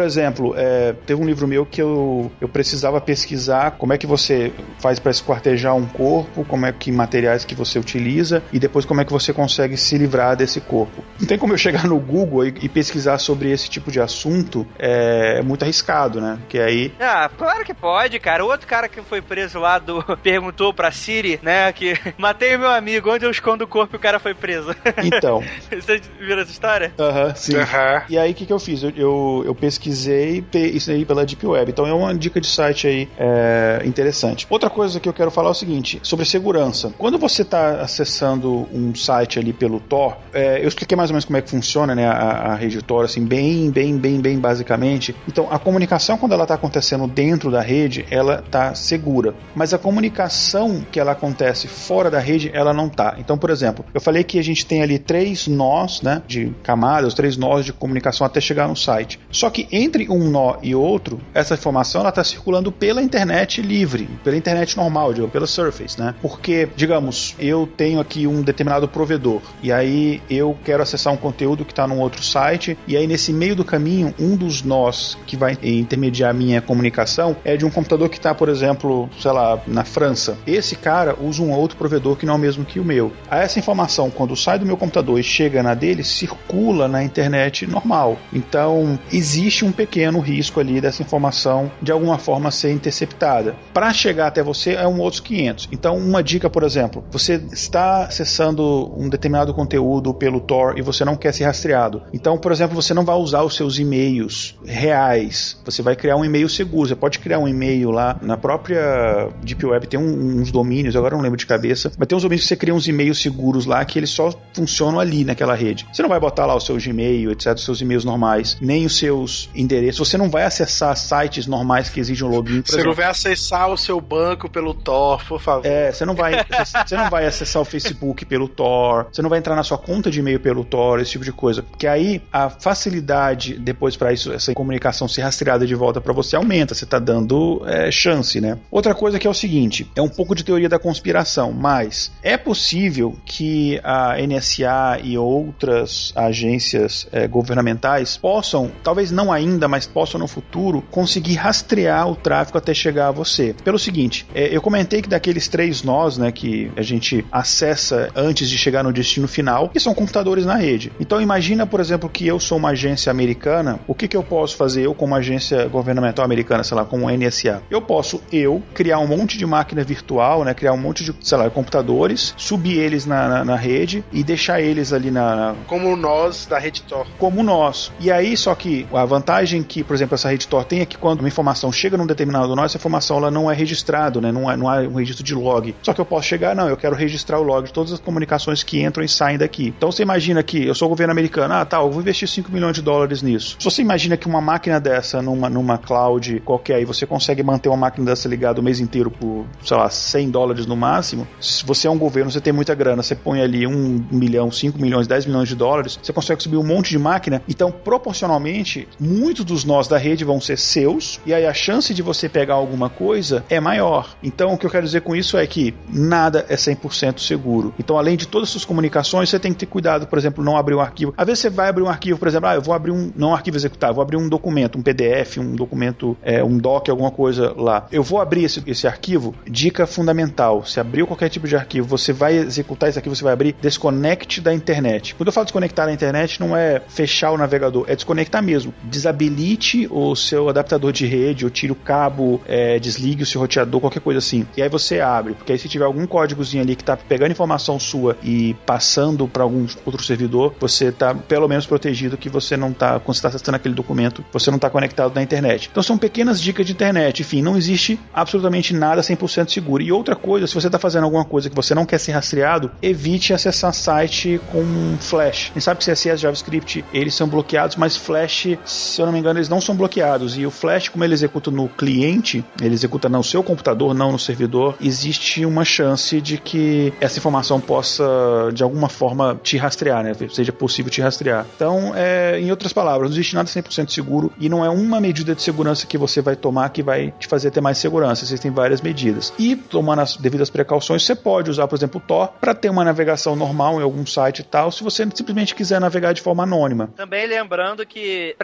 por exemplo, teve um livro meu que eu precisava pesquisar como é que você faz para esquartejar um corpo, como é que materiais que você utiliza e depois como é que você consegue se livrar desse corpo. Não tem como eu chegar no Google e pesquisar sobre esse tipo de assunto, é muito arriscado, né? Porque aí... Claro que pode, cara. O outro cara que foi preso lá perguntou pra Siri, né, que matei o meu amigo, onde eu escondo o corpo e o cara foi preso. Então. Você viu essa história? Sim. E aí o que eu fiz? Eu pesquisei isso aí pela Deep Web. Então é uma dica de site aí interessante. Outra coisa que eu quero falar é o seguinte, sobre segurança. Quando você está acessando um site ali pelo Tor, eu expliquei mais ou menos como é que funciona, né, a rede Tor, assim, bem basicamente. Então, a comunicação, quando ela está acontecendo dentro da rede, ela está segura. Mas a comunicação que ela acontece fora da rede, ela não está. Então, por exemplo, eu falei que a gente tem ali 3 nós, né, de camadas, 3 nós de comunicação até chegar no site. Só que entre um nó e outro, essa informação ela está circulando pela internet livre, pela internet normal, pela Surface, né? Porque, digamos, eu tenho aqui um determinado provedor e aí eu quero acessar um conteúdo que está num outro site e aí nesse meio do caminho, um dos nós que vai intermediar a minha comunicação é de um computador que está, por exemplo, sei lá, na França. Esse cara usa um outro provedor que não é o mesmo que o meu. Essa informação, quando sai do meu computador e chega na dele, circula na internet normal. Então, existe um pequeno risco ali dessa informação de alguma forma ser interceptada. Para chegar até você é um outros 500. Então, uma dica, por exemplo, você está acessando um determinado conteúdo pelo Tor e você não quer ser rastreado. Então, por exemplo, você não vai usar os seus e-mails reais. Você vai criar um e-mail seguro. Você pode criar um e-mail lá na própria Deep Web, tem uns domínios, agora eu não lembro de cabeça, mas tem uns domínios que você cria uns e-mails seguros lá que eles só funcionam ali naquela rede. Você não vai botar lá o seu Gmail, etc, os seus e-mails normais, nem os seus endereços. Você não vai acessar sites normais que exigem um login. Você não vai acessar o seu banco pelo Tor, por favor. Você não vai acessar o Facebook pelo Tor, você não vai entrar na sua conta de e-mail pelo Tor, esse tipo de coisa. Porque aí a facilidade depois para isso, essa comunicação ser rastreada de volta para você aumenta, você está dando chance, né? Outra coisa que é o seguinte, é um pouco de teoria da conspiração, mas é possível que a NSA e outras agências governamentais possam, talvez não ainda, mas possam no futuro, conseguir rastrear o tráfego até chegar a você. Pelo seguinte, eu comentei que daqueles 3 nós, né, que a gente acessa antes de chegar no destino final, que são computadores na rede. Então imagina, por exemplo, que eu sou uma agência americana, o que eu posso fazer, eu como agência governamental americana, sei lá, como NSA? Eu posso, criar um monte de máquina virtual, né, criar um monte de, sei lá, computadores, subir eles na rede e deixar eles ali como nós da rede Tor. Como nós. E aí, só que a vantagem que, por exemplo, essa rede Tor tem é que quando uma informação chega num determinado nó, essa informação ela não é registrada, né, não há um registro de log. Só que eu posso chegar, eu quero registrar o log de todas as comunicações que entram e saem daqui. Então você imagina que eu sou o governo americano, eu vou investir $5 milhões nisso. Se você imagina que uma máquina dessa numa cloud qualquer aí, você consegue manter uma máquina dessa ligada o mês inteiro por, sei lá, $100 no máximo, se você é um governo, você tem muita grana, você põe ali 1 milhão, 5 milhões, 10 milhões de dólares, você consegue subir um monte de máquina, então proporcionalmente, muitos dos nós da rede vão ser seus, e aí a chance de você pegar alguma coisa é maior. Então o que eu quero dizer com isso é que nada é 100% seguro. Então além de todas as suas comunicações, você tem que ter cuidado, por exemplo, não abrir um arquivo. Às vezes você vai abrir um arquivo, por exemplo, eu vou abrir não um arquivo executável, vou abrir um documento, um PDF, um documento, um doc, alguma coisa lá. Eu vou abrir esse arquivo, dica fundamental, se abriu qualquer tipo de arquivo, você vai executar esse arquivo, você vai abrir, desconecte da internet. Quando eu falo desconectar da internet, não é fechar o navegador, é desconectar mesmo. Desabilite o seu adaptador de rede, ou tire o cabo, desligue o seu roteador, qualquer coisa assim. E aí você abre, porque aí se tiver algum códigozinho ali que tá pegando informação sua e passando para algum outro servidor, você tá pelo menos protegido que você não tá, quando você tá acessando aquele documento, você não tá conectado na internet. Então são pequenas dicas de internet. Enfim, não existe absolutamente nada 100% seguro. E outra coisa, se você tá fazendo alguma coisa que você não quer ser rastreado, evite acessar site com Flash. A gente sabe que CSS, JavaScript, eles são bloqueados, mas Flash, se eu não me engano, eles não são bloqueados. E o Flash, como ele executa no cliente, ele executa no seu computador, não no servidor, existe uma chance de que essa informação possa, de alguma forma, te rastrear, né? Seja possível te rastrear. Então, em outras palavras, não existe nada 100% seguro e não é uma medida de segurança que você vai tomar que vai te fazer ter mais segurança. Existem várias medidas. E, tomando as devidas precauções, você pode usar, por exemplo, o Tor para ter uma navegação normal em algum site e tal, se você simplesmente quiser navegar de forma anônima. Também lembrando que, para não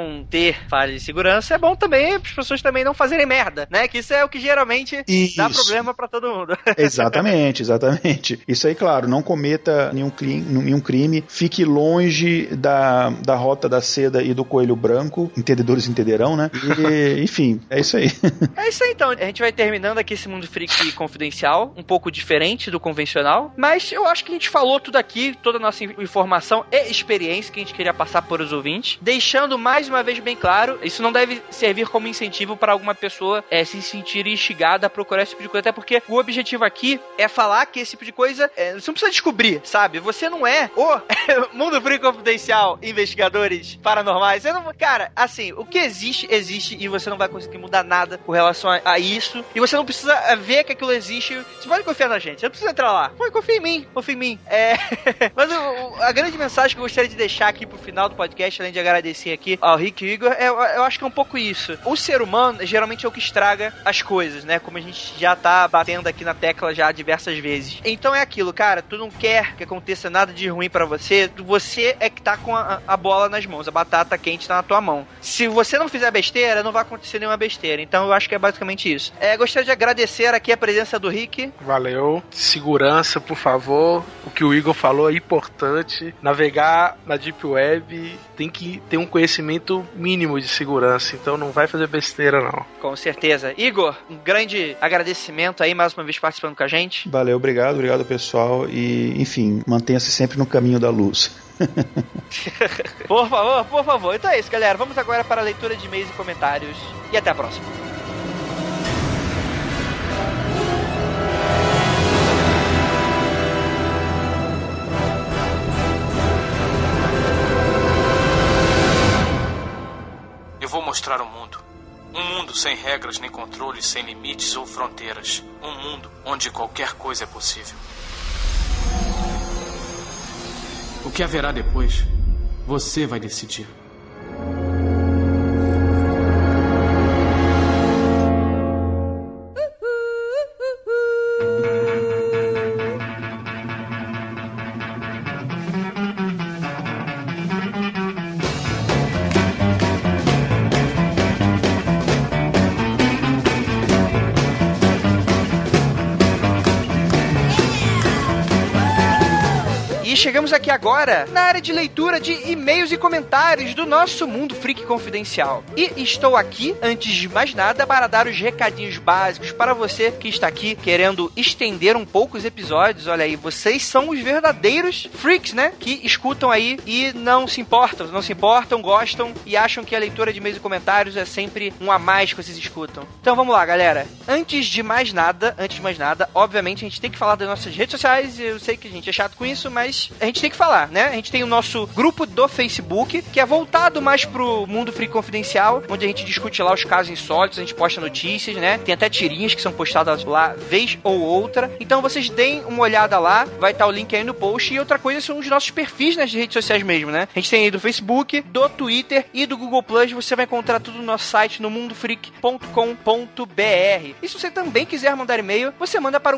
não ter falha de segurança, é bom também as pessoas também não fazerem merda, né? Que isso é o que geralmente dá problema pra todo mundo. Exatamente. Isso aí, claro, não cometa nenhum crime, fique longe da rota da seda e do coelho branco, entendedores entenderão, né? E, enfim, é isso aí. É isso aí, então. A gente vai terminando aqui esse Mundo Freak confidencial, um pouco diferente do convencional, mas eu acho que a gente falou tudo aqui, toda a nossa informação e experiência que a gente queria passar para os ouvintes, deixando mais uma vez bem claro, isso não deve servir como incentivo para alguma pessoa se sentir instigada a procurar esse tipo de coisa, até porque o objetivo aqui é falar que esse tipo de coisa, você não precisa descobrir, sabe? Você não é o Mundo Freak confidencial, investigadores paranormais, você não... Cara, assim, o que existe e você não vai conseguir mudar nada com relação a isso, e você não precisa ver que aquilo existe, você pode confiar na gente, você não precisa entrar lá, confia em mim. Mas a grande mensagem que eu gostaria de deixar aqui pro final do podcast, além de agradecer aqui ao Rick e Igor, eu acho que é um pouco isso. O ser humano, geralmente, é o que estraga as coisas, né? Como a gente já tá batendo aqui na tecla já diversas vezes. Então é aquilo, cara, tu não quer que aconteça nada de ruim pra você, você é que tá com a bola nas mãos, a batata quente tá na tua mão. Se você não fizer besteira, não vai acontecer nenhuma besteira. Então eu acho que é basicamente isso. Gostaria de agradecer aqui a presença do Rick. Valeu. Segurança, por favor. O que o Igor falou é importante. Navegar na Deep Web tem que ter um conhecimento mínimo de segurança, então não vai fazer besteira, não. Com certeza. Igor, um grande agradecimento aí, mais uma vez participando com a gente. Valeu, obrigado pessoal, e enfim, mantenha-se sempre no caminho da luz. Por favor. Então é isso, galera. Vamos agora para a leitura de e-mails e comentários, e até a próxima. Eu vou mostrar o mundo. Um mundo sem regras, nem controles, sem limites ou fronteiras. Um mundo onde qualquer coisa é possível. O que haverá depois, você vai decidir. Chegamos aqui agora na área de leitura de e-mails e comentários do nosso Mundo Freak Confidencial. E estou aqui, antes de mais nada, para dar os recadinhos básicos para você que está aqui querendo estender um pouco os episódios. Olha aí, vocês são os verdadeiros freaks, né? Que escutam aí e não se importam, gostam e acham que a leitura de e-mails e comentários é sempre um a mais que vocês escutam. Então vamos lá, galera. Antes de mais nada, obviamente a gente tem que falar das nossas redes sociais. Eu sei que a gente é chato com isso, mas a gente tem que falar, né? A gente tem o nosso grupo do Facebook, que é voltado mais pro Mundo Freak Confidencial, onde a gente discute lá os casos insólitos, a gente posta notícias, né? Tem até tirinhas que são postadas lá vez ou outra. Então vocês deem uma olhada lá, vai estar o link aí no post. E outra coisa são os nossos perfis nas redes sociais mesmo, né? A gente tem aí do Facebook, do Twitter e do Google Plus. Você vai encontrar tudo no nosso site, no mundofreak.com.br. E se você também quiser mandar e-mail, você manda para o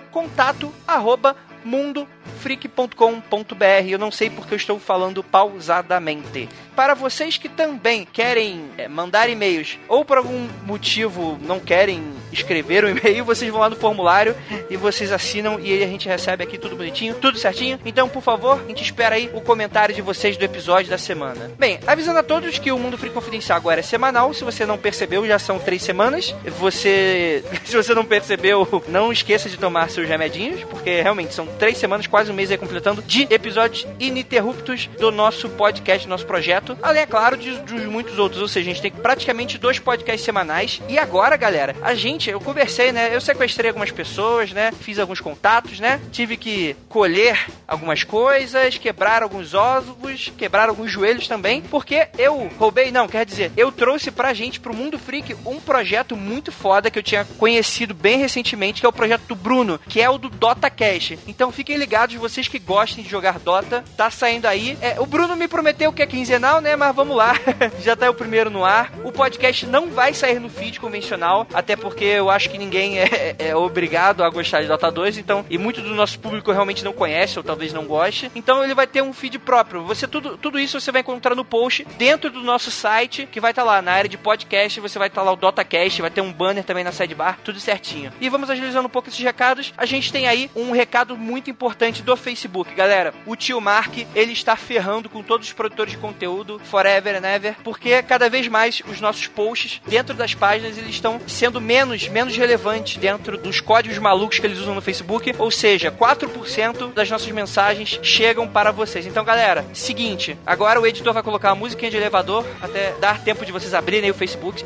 contato@mundofreak.com.br. Eu não sei porque eu estou falando pausadamente. Para vocês que também querem mandar e-mails ou por algum motivo não querem escrever um e-mail, vocês vão lá no formulário e vocês assinam e a gente recebe aqui tudo bonitinho, tudo certinho. Então, por favor, a gente espera aí o comentário de vocês do episódio da semana. Bem, avisando a todos que o Mundo Freak Confidencial agora é semanal. Se você não percebeu, já são 3 semanas. Se você não percebeu, não esqueça de tomar seus remedinhos, porque realmente são 3 semanas, quase um mês aí completando, de episódios ininterruptos do nosso podcast, do nosso projeto. Além, é claro, de muitos outros. Ou seja, a gente tem praticamente 2 podcasts semanais. E agora, galera, eu conversei, né? Eu sequestrei algumas pessoas, né? Fiz alguns contatos, né? Tive que colher algumas coisas, quebrar alguns ovos, quebrar alguns joelhos também, porque eu eu trouxe pra gente, pro Mundo Freak, um projeto muito foda que eu tinha conhecido bem recentemente, que é o projeto do Bruno, que é o do DotaCast. Então, Então fiquem ligados, vocês que gostem de jogar Dota, tá saindo aí. O Bruno me prometeu que é quinzenal, né? Mas vamos lá. Já tá o primeiro no ar. O podcast não vai sair no feed convencional, até porque eu acho que ninguém é obrigado a gostar de Dota 2, então, e muito do nosso público realmente não conhece, ou talvez não goste. Então ele vai ter um feed próprio. Tudo isso você vai encontrar no post dentro do nosso site, que vai estar lá na área de podcast. Você vai estar lá o DotaCast, vai ter um banner também na sidebar, tudo certinho. E vamos agilizando um pouco esses recados. A gente tem aí um recado muito importante do Facebook, galera. O tio Mark, ele está ferrando com todos os produtores de conteúdo forever and ever, porque cada vez mais os nossos posts dentro das páginas, eles estão sendo menos relevantes dentro dos códigos malucos que eles usam no Facebook, ou seja, 4% das nossas mensagens chegam para vocês. Então, galera, seguinte, agora o editor vai colocar a musiquinha de elevador até dar tempo de vocês abrirem o Facebook.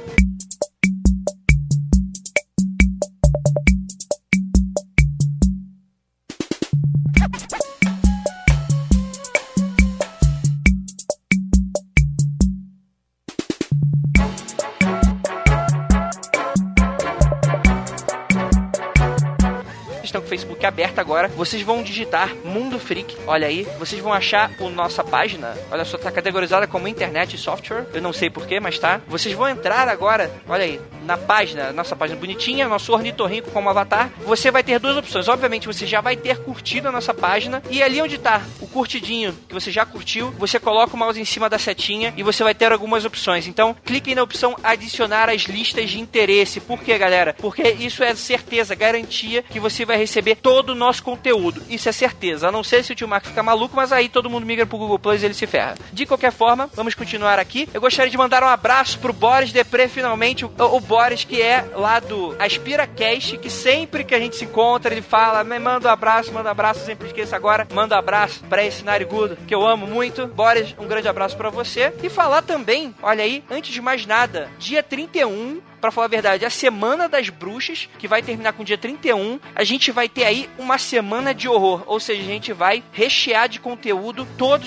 Estão com o Facebook aberto agora, vocês vão digitar Mundo Freak, olha aí, vocês vão achar a nossa página, olha só, tá categorizada como internet e software, eu não sei porquê, mas tá, vocês vão entrar agora, olha aí, na página, nossa página bonitinha, nosso ornitorrinco como avatar, você vai ter duas opções, obviamente você já vai ter curtido a nossa página, e ali onde tá o curtidinho que você já curtiu, você coloca o mouse em cima da setinha e você vai ter algumas opções, então clique na opção adicionar às listas de interesse, por quê, galera? Porque isso é certeza, garantia que você vai receber todo o nosso conteúdo. Isso é certeza. A não ser se o tio Marco ficar maluco, mas aí todo mundo migra pro Google Plus e ele se ferra. De qualquer forma, vamos continuar aqui. Eu gostaria de mandar um abraço pro Boris Depré, finalmente. O Boris, que é lá do AspiraCast, que sempre que a gente se encontra, ele fala, manda um abraço, sempre esqueça agora. Manda um abraço pra esse narigudo, que eu amo muito. Boris, um grande abraço pra você. E falar também, olha aí, antes de mais nada, dia 31... Pra falar a verdade, a Semana das Bruxas, que vai terminar com o dia 31, a gente vai ter aí uma semana de horror, ou seja, a gente vai rechear de conteúdo toda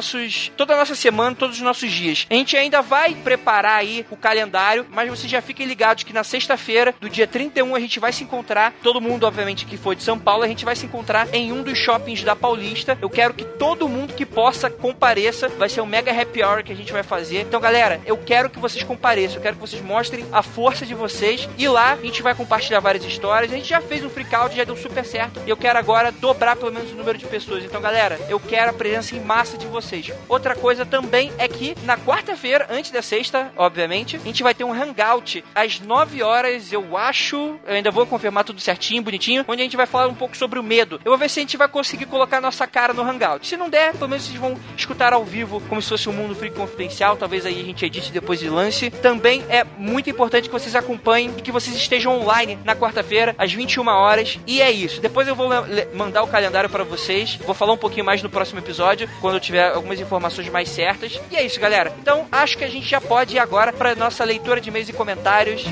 a nossa semana, todos os nossos dias. A gente ainda vai preparar aí o calendário, mas vocês já fiquem ligados que na sexta-feira, do dia 31, a gente vai se encontrar, todo mundo, obviamente, que for de São Paulo, a gente vai se encontrar em um dos shoppings da Paulista. Eu quero que todo mundo que possa compareça, vai ser um mega happy hour que a gente vai fazer. Então, galera, eu quero que vocês compareçam, eu quero que vocês mostrem a força de vocês, e lá a gente vai compartilhar várias histórias. A gente já fez um freak out, já deu super certo, e eu quero agora dobrar pelo menos o número de pessoas. Então, galera, eu quero a presença em massa de vocês. Outra coisa também é que na quarta-feira, antes da sexta, obviamente, a gente vai ter um hangout às 9 horas, eu acho, eu ainda vou confirmar tudo certinho, bonitinho, onde a gente vai falar um pouco sobre o medo. Eu vou ver se a gente vai conseguir colocar a nossa cara no hangout. Se não der, pelo menos vocês vão escutar ao vivo, como se fosse um Mundo Freak confidencial. Talvez aí a gente edite depois de lance. Também é muito importante que vocês acompanhem e que vocês estejam online na quarta-feira, às 21 horas. E é isso. Depois eu vou mandar o calendário pra vocês. Vou falar um pouquinho mais no próximo episódio, quando eu tiver algumas informações mais certas. E é isso, galera. Então, acho que a gente já pode ir agora pra nossa leitura de e-mails e comentários.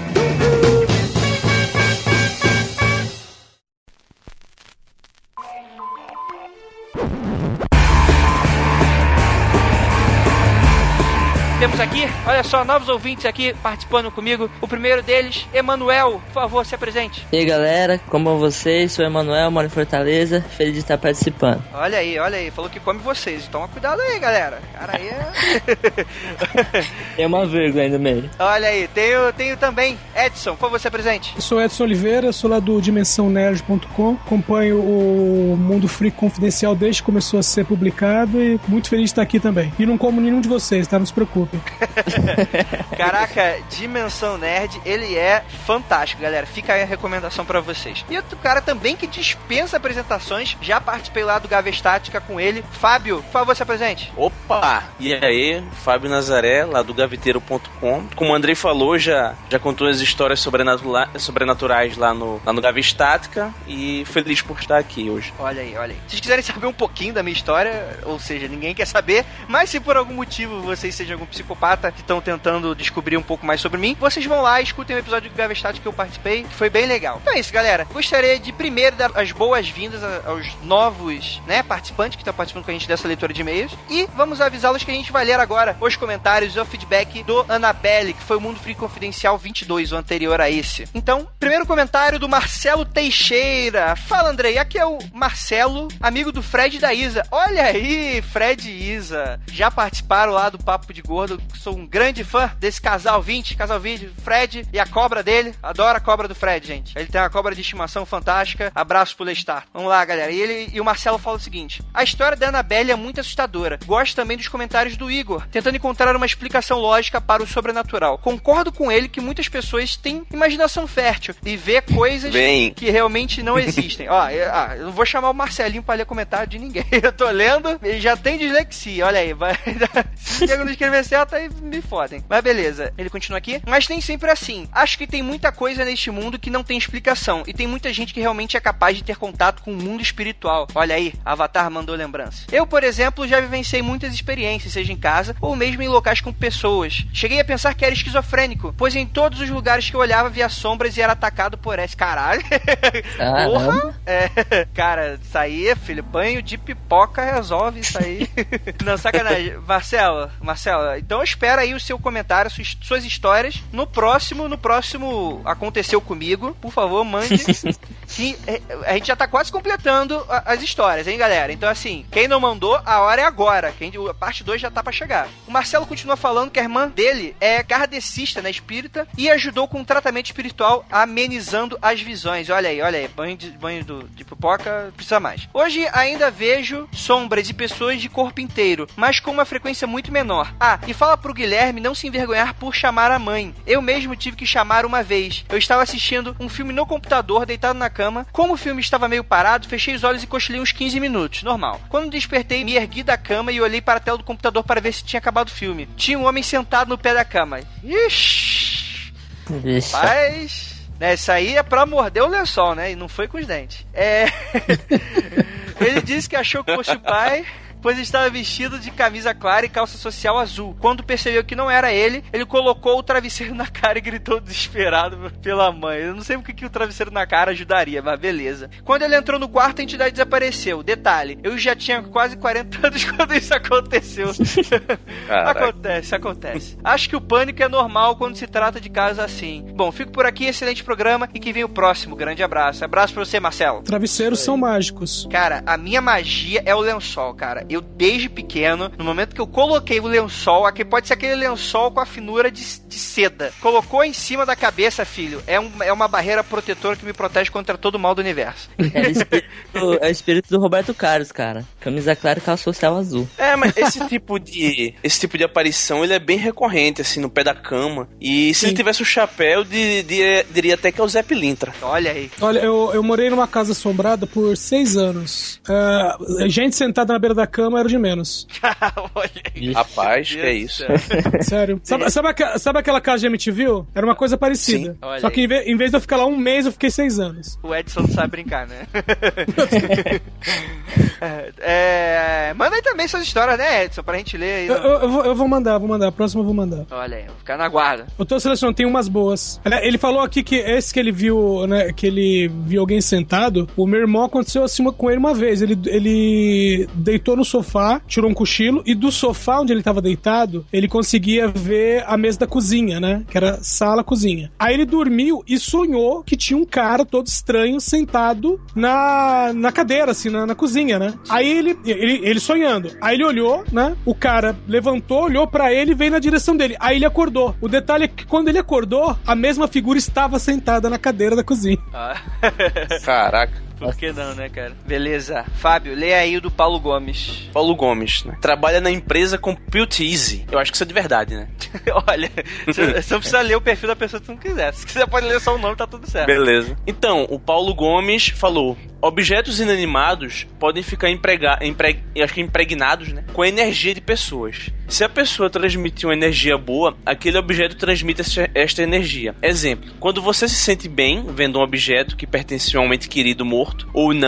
Temos aqui, olha só, novos ouvintes aqui participando comigo. O primeiro deles, Emanuel, por favor, se apresente. E aí, galera, como vocês? Sou o Emanuel, moro em Fortaleza, feliz de estar participando. Olha aí, falou que come vocês, toma cuidado aí, galera. Cara, aí é... Tem uma vírgula aí no meio. Olha aí, tenho também Edson, por favor, se apresente. Eu sou Edson Oliveira, sou lá do DimensãoNerd.com, acompanho o Mundo Freak Confidencial desde que começou a ser publicado e muito feliz de estar aqui também. E não como nenhum de vocês, tá? Não se preocupe. Caraca, Dimensão Nerd, ele é fantástico, galera. Fica aí a recomendação pra vocês. E outro cara também que dispensa apresentações, já participei lá do Gavestática com ele. Fábio, por favor, se apresente. Opa! E aí, Fábio Nazaré, lá do Gaveteiro.com. Como o Andrei falou, já contou as histórias sobrenaturais lá no Gavestática, e feliz por estar aqui hoje. Olha aí. Se vocês quiserem saber um pouquinho da minha história, ou seja, ninguém quer saber, mas se por algum motivo vocês sejam algum psicopata que estão tentando descobrir um pouco mais sobre mim, vocês vão lá e escutem o episódio do Gravestat que eu participei, que foi bem legal. Então é isso, galera. Gostaria de primeiro dar as boas-vindas aos novos, né, participantes que estão participando com a gente dessa leitura de e-mails. E vamos avisá-los que a gente vai ler agora os comentários e o feedback do Annabelle, que foi o Mundo Freak Confidencial 22, o anterior a esse. Então, primeiro comentário do Marcelo Teixeira. Fala, Andrei. Aqui é o Marcelo, amigo do Fred e da Isa. Olha aí, Fred e Isa. Já participaram lá do Papo de Gordo. Sou um grande fã desse casal 20, Fred e a cobra dele. Adoro a cobra do Fred, gente. Ele tem uma cobra de estimação fantástica. Abraço pro Lestar. Vamos lá, galera. E o Marcelo fala o seguinte: a história da Annabelle é muito assustadora. Gosto também dos comentários do Igor, tentando encontrar uma explicação lógica para o sobrenatural. Concordo com ele que muitas pessoas têm imaginação fértil e vê coisas que realmente não existem. Eu não vou chamar o Marcelinho pra ler comentário de ninguém. Eu tô lendo, ele já tem dislexia. Olha aí, vai. Se eu não escrever certo, aí me fodem. Mas beleza, ele continua aqui. Mas nem sempre é assim. Acho que tem muita coisa neste mundo que não tem explicação. E tem muita gente que realmente é capaz de ter contato com o mundo espiritual. Olha aí, Avatar mandou lembrança. Eu, por exemplo, já vivenciei muitas experiências, seja em casa ou mesmo em locais com pessoas. Cheguei a pensar que era esquizofrênico, pois em todos os lugares que eu olhava via sombras e era atacado por esse. Caralho. Porra. Cara, isso aí, filho, banho de pipoca resolve isso aí. Não, sacanagem. Marcelo, então espera aí o seu comentário, suas histórias no próximo Aconteceu Comigo. Por favor, mande. Que a gente já tá quase completando as histórias, hein, galera? Então, assim, quem não mandou, a hora é agora. A parte 2 já tá pra chegar. O Marcelo continua falando que a irmã dele é kardecista, né, espírita, e ajudou com um tratamento espiritual amenizando as visões. Olha aí, banho de pipoca, precisa mais. Hoje ainda vejo sombras e pessoas de corpo inteiro, mas com uma frequência muito menor. E fala pro Guilherme não se envergonhar por chamar a mãe. Eu mesmo tive que chamar uma vez. Eu estava assistindo um filme no computador, deitado na cama. Como o filme estava meio parado, fechei os olhos e cochilei uns 15 minutos, normal. Quando despertei, me ergui da cama e olhei para a tela do computador para ver se tinha acabado o filme. Tinha um homem sentado no pé da cama. Ixi! Rapaz... Isso aí é pra morder o lençol, né? E não foi com os dentes. Ele disse que achou que fosse o pai, pois estava vestido de camisa clara e calça social azul. Quando percebeu que não era ele, ele colocou o travesseiro na cara e gritou desesperado pela mãe. Eu não sei porque que o travesseiro na cara ajudaria, mas beleza. Quando ele entrou no quarto, a entidade desapareceu. Detalhe, eu já tinha quase 40 anos quando isso aconteceu. Acontece. Acho que o pânico é normal quando se trata de casos assim. Bom, fico por aqui, excelente programa e que vem o próximo. Grande abraço. Abraço pra você, Marcelo. Travesseiros são mágicos. Cara, a minha magia é o lençol, cara. Eu, desde pequeno, no momento que eu coloquei o lençol, aqui pode ser aquele lençol com a finura de seda. Colocou em cima da cabeça, filho. É uma barreira protetora que me protege contra todo o mal do universo. É o espírito do Roberto Carlos, cara. Camisa clara e calça social azul. Mas esse tipo de aparição, ele é bem recorrente, assim, no pé da cama. E se ele tivesse o chapéu, diria até que é o Zé Pilintra. Olha aí. Olha, eu morei numa casa assombrada por 6 anos. Gente sentada na beira da cama era de menos. Rapaz, que é isso? Sério. Sabe aquela casa de MTV? Era uma coisa parecida. Só que em vez de eu ficar lá um mês, eu fiquei 6 anos. O Edson não sabe brincar, né? Manda aí também suas histórias, né, Edson? Pra gente ler aí. Eu vou mandar. A próxima eu vou mandar. Olha aí, vou ficar na guarda. Eu tô selecionando, tem umas boas. Ele falou aqui que esse que ele viu, né, que ele viu alguém sentado, o meu irmão aconteceu assim com ele uma vez. Ele deitou no sofá, tirou um cochilo, e do sofá onde ele tava deitado, ele conseguia ver a mesa da cozinha, né? Que era sala-cozinha. Aí ele dormiu e sonhou que tinha um cara todo estranho sentado na cadeira, assim, na cozinha, né? Aí ele sonhando. Aí ele olhou, né? O cara levantou, olhou pra ele e veio na direção dele. Aí ele acordou. O detalhe é que quando ele acordou, a mesma figura estava sentada na cadeira da cozinha. Caraca. Por que não, né, cara? Beleza. Fábio, lê aí o do Paulo Gomes. Paulo Gomes, né? Trabalha na empresa Compute Easy. Eu acho que isso é de verdade, né? Olha, você não precisa ler o perfil da pessoa se não quiser. Se quiser pode ler só o nome, tá tudo certo. Beleza. Então, o Paulo Gomes falou: objetos inanimados podem ficar impregnados, né, com a energia de pessoas. Se a pessoa transmitir uma energia boa, aquele objeto transmite esta energia. Exemplo, quando você se sente bem vendo um objeto que pertence a um ente querido morto, ou não,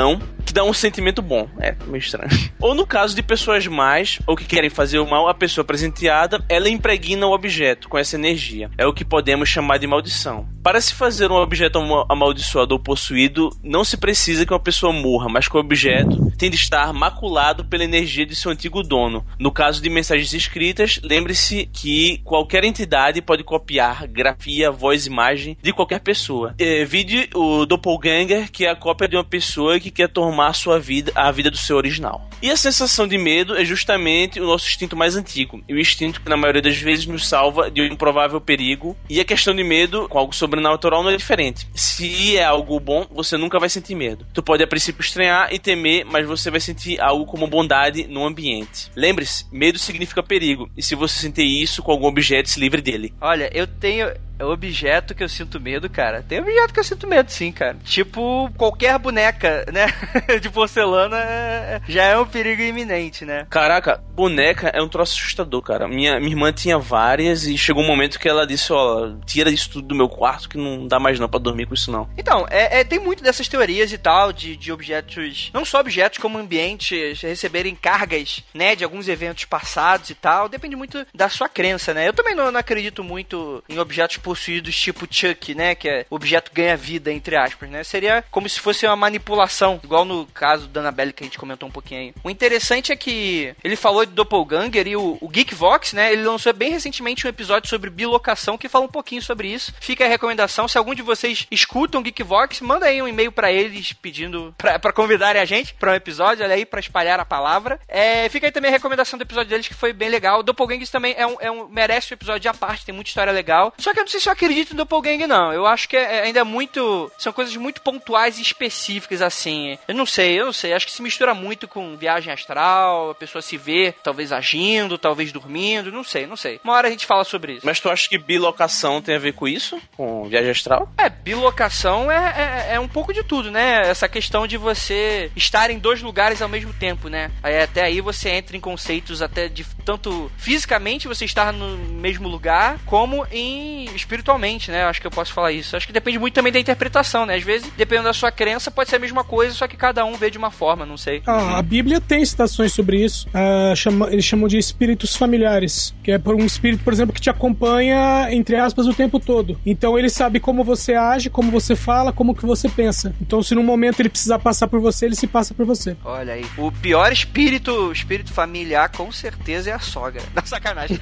que dá um sentimento bom. É, meio estranho. Ou no caso de pessoas más, ou que querem fazer o mal, a pessoa presenteada, ela impregna o objeto com essa energia. É o que podemos chamar de maldição. Para se fazer um objeto amaldiçoado ou possuído, não se precisa que uma pessoa morra, mas que o objeto tem de estar maculado pela energia de seu antigo dono. No caso de mensagens escritas, lembre-se que qualquer entidade pode copiar grafia, voz, imagem de qualquer pessoa. Vide o Doppelganger, que é a cópia de uma pessoa que quer tomar a vida do seu original. E a sensação de medo é justamente o nosso instinto mais antigo, e o instinto que na maioria das vezes nos salva de um improvável perigo. E a questão de medo com algo sobrenatural não é diferente. Se é algo bom, você nunca vai sentir medo. Tu pode a princípio estranhar e temer, mas você vai sentir algo como bondade no ambiente. Lembre-se, medo significa perigo, e se você sentir isso com algum objeto, se livre dele. Olha, eu tenho objeto que eu sinto medo, cara. Tem objeto que eu sinto medo, sim, cara. Tipo, qualquer boneca, né? de porcelana já é um perigo iminente, né? Caraca, boneca é um troço assustador, cara. Minha irmã tinha várias e chegou um momento que ela disse, ó, tira isso tudo do meu quarto que não dá mais não pra dormir com isso não. Então, tem muito dessas teorias e tal, de objetos, não só objetos como ambientes receberem cargas, né, de alguns eventos passados e tal. Depende muito da sua crença, né? Eu também não acredito muito em objetos possuídos tipo Chuck, né? Que é objeto ganha vida, entre aspas, né? Seria como se fosse uma manipulação, igual no caso da Annabelle que a gente comentou um pouquinho aí. O interessante é que ele falou de Doppelganger e o Geekvox, né? Ele lançou bem recentemente um episódio sobre bilocação que fala um pouquinho sobre isso. Fica a recomendação, se algum de vocês escutam Geekvox, manda aí um e-mail pra eles pedindo pra convidarem a gente pra um episódio, olha aí, pra espalhar a palavra. Fica aí também a recomendação do episódio deles que foi bem legal. O Doppelganger também merece um episódio à parte, tem muita história legal. Só que eu não sei se eu acredito no Doppelganger, não. Eu acho que ainda é muito... São coisas muito pontuais e específicas, assim. Eu não sei. Acho que se mistura muito com viagem astral, a pessoa se vê, talvez agindo, talvez dormindo, não sei. Uma hora a gente fala sobre isso. Mas tu acha que bilocação tem a ver com isso? Com viagem astral? Bilocação é um pouco de tudo, né? Essa questão de você estar em dois lugares ao mesmo tempo, né? Até aí você entra em conceitos até de tanto fisicamente você estar no mesmo lugar, como espiritualmente, né? Acho que eu posso falar isso. Acho que depende muito também da interpretação, né? Às vezes, dependendo da sua crença, pode ser a mesma coisa, só que cada um vê de uma forma, não sei. A Bíblia tem citações sobre isso. Eles chamam de espíritos familiares, que é por um espírito, por exemplo, que te acompanha, entre aspas, o tempo todo. Então ele sabe como você age, como você fala, como que você pensa. Então se num momento ele precisar passar por você, ele se passa por você. Olha aí. O pior espírito familiar, com certeza, é a sogra. Dá sacanagem.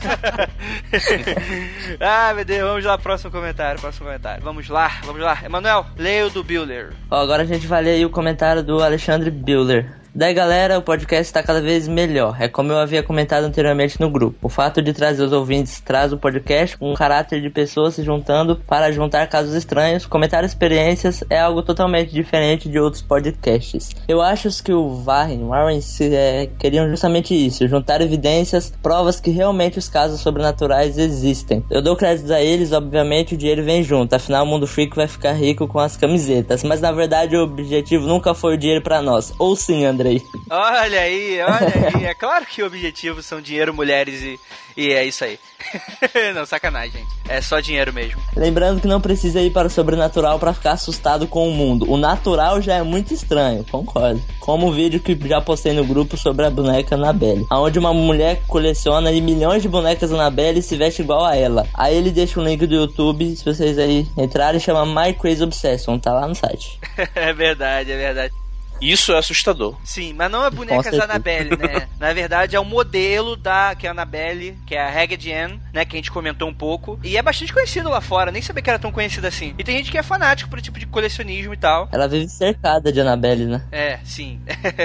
Meu Deus, vamos lá, próximo comentário. Vamos lá. Emanuel, leia o do Bueller. Agora a gente vai ler aí o comentário do Alexandre Bueller. Daí galera, o podcast está cada vez melhor. É como eu havia comentado anteriormente no grupo. O fato de trazer os ouvintes traz o podcast com um caráter de pessoas se juntando para juntar casos estranhos, comentar experiências, é algo totalmente diferente de outros podcasts. Eu acho que o Warren queriam justamente isso, juntar evidências, provas que realmente os casos sobrenaturais existem. Eu dou créditos a eles, obviamente o dinheiro vem junto, afinal o Mundo Freak vai ficar rico com as camisetas, mas na verdade o objetivo nunca foi o dinheiro para nós. Ou sim, Andrei? Olha aí. É claro que o objetivo são dinheiro, mulheres e é isso aí. Não, sacanagem, gente. É só dinheiro mesmo. Lembrando que não precisa ir para o sobrenatural para ficar assustado com o mundo. O natural já é muito estranho, concordo. Como o vídeo que já postei no grupo sobre a boneca Annabelle, onde uma mulher coleciona milhões de bonecas Annabelle e se veste igual a ela. Aí ele deixa o link do YouTube, se vocês aí entrarem, chama My Crazy Obsession, tá lá no site. É verdade. Isso é assustador. Sim, mas não é bonecas Annabelle, né? Na verdade é o modelo que é a Annabelle, que é a Ragged Ann, né? Que a gente comentou um pouco. E é bastante conhecido lá fora, nem sabia que era tão conhecida assim. E tem gente que é fanático por esse tipo de colecionismo e tal. Ela vive cercada de Annabelle, né? Sim.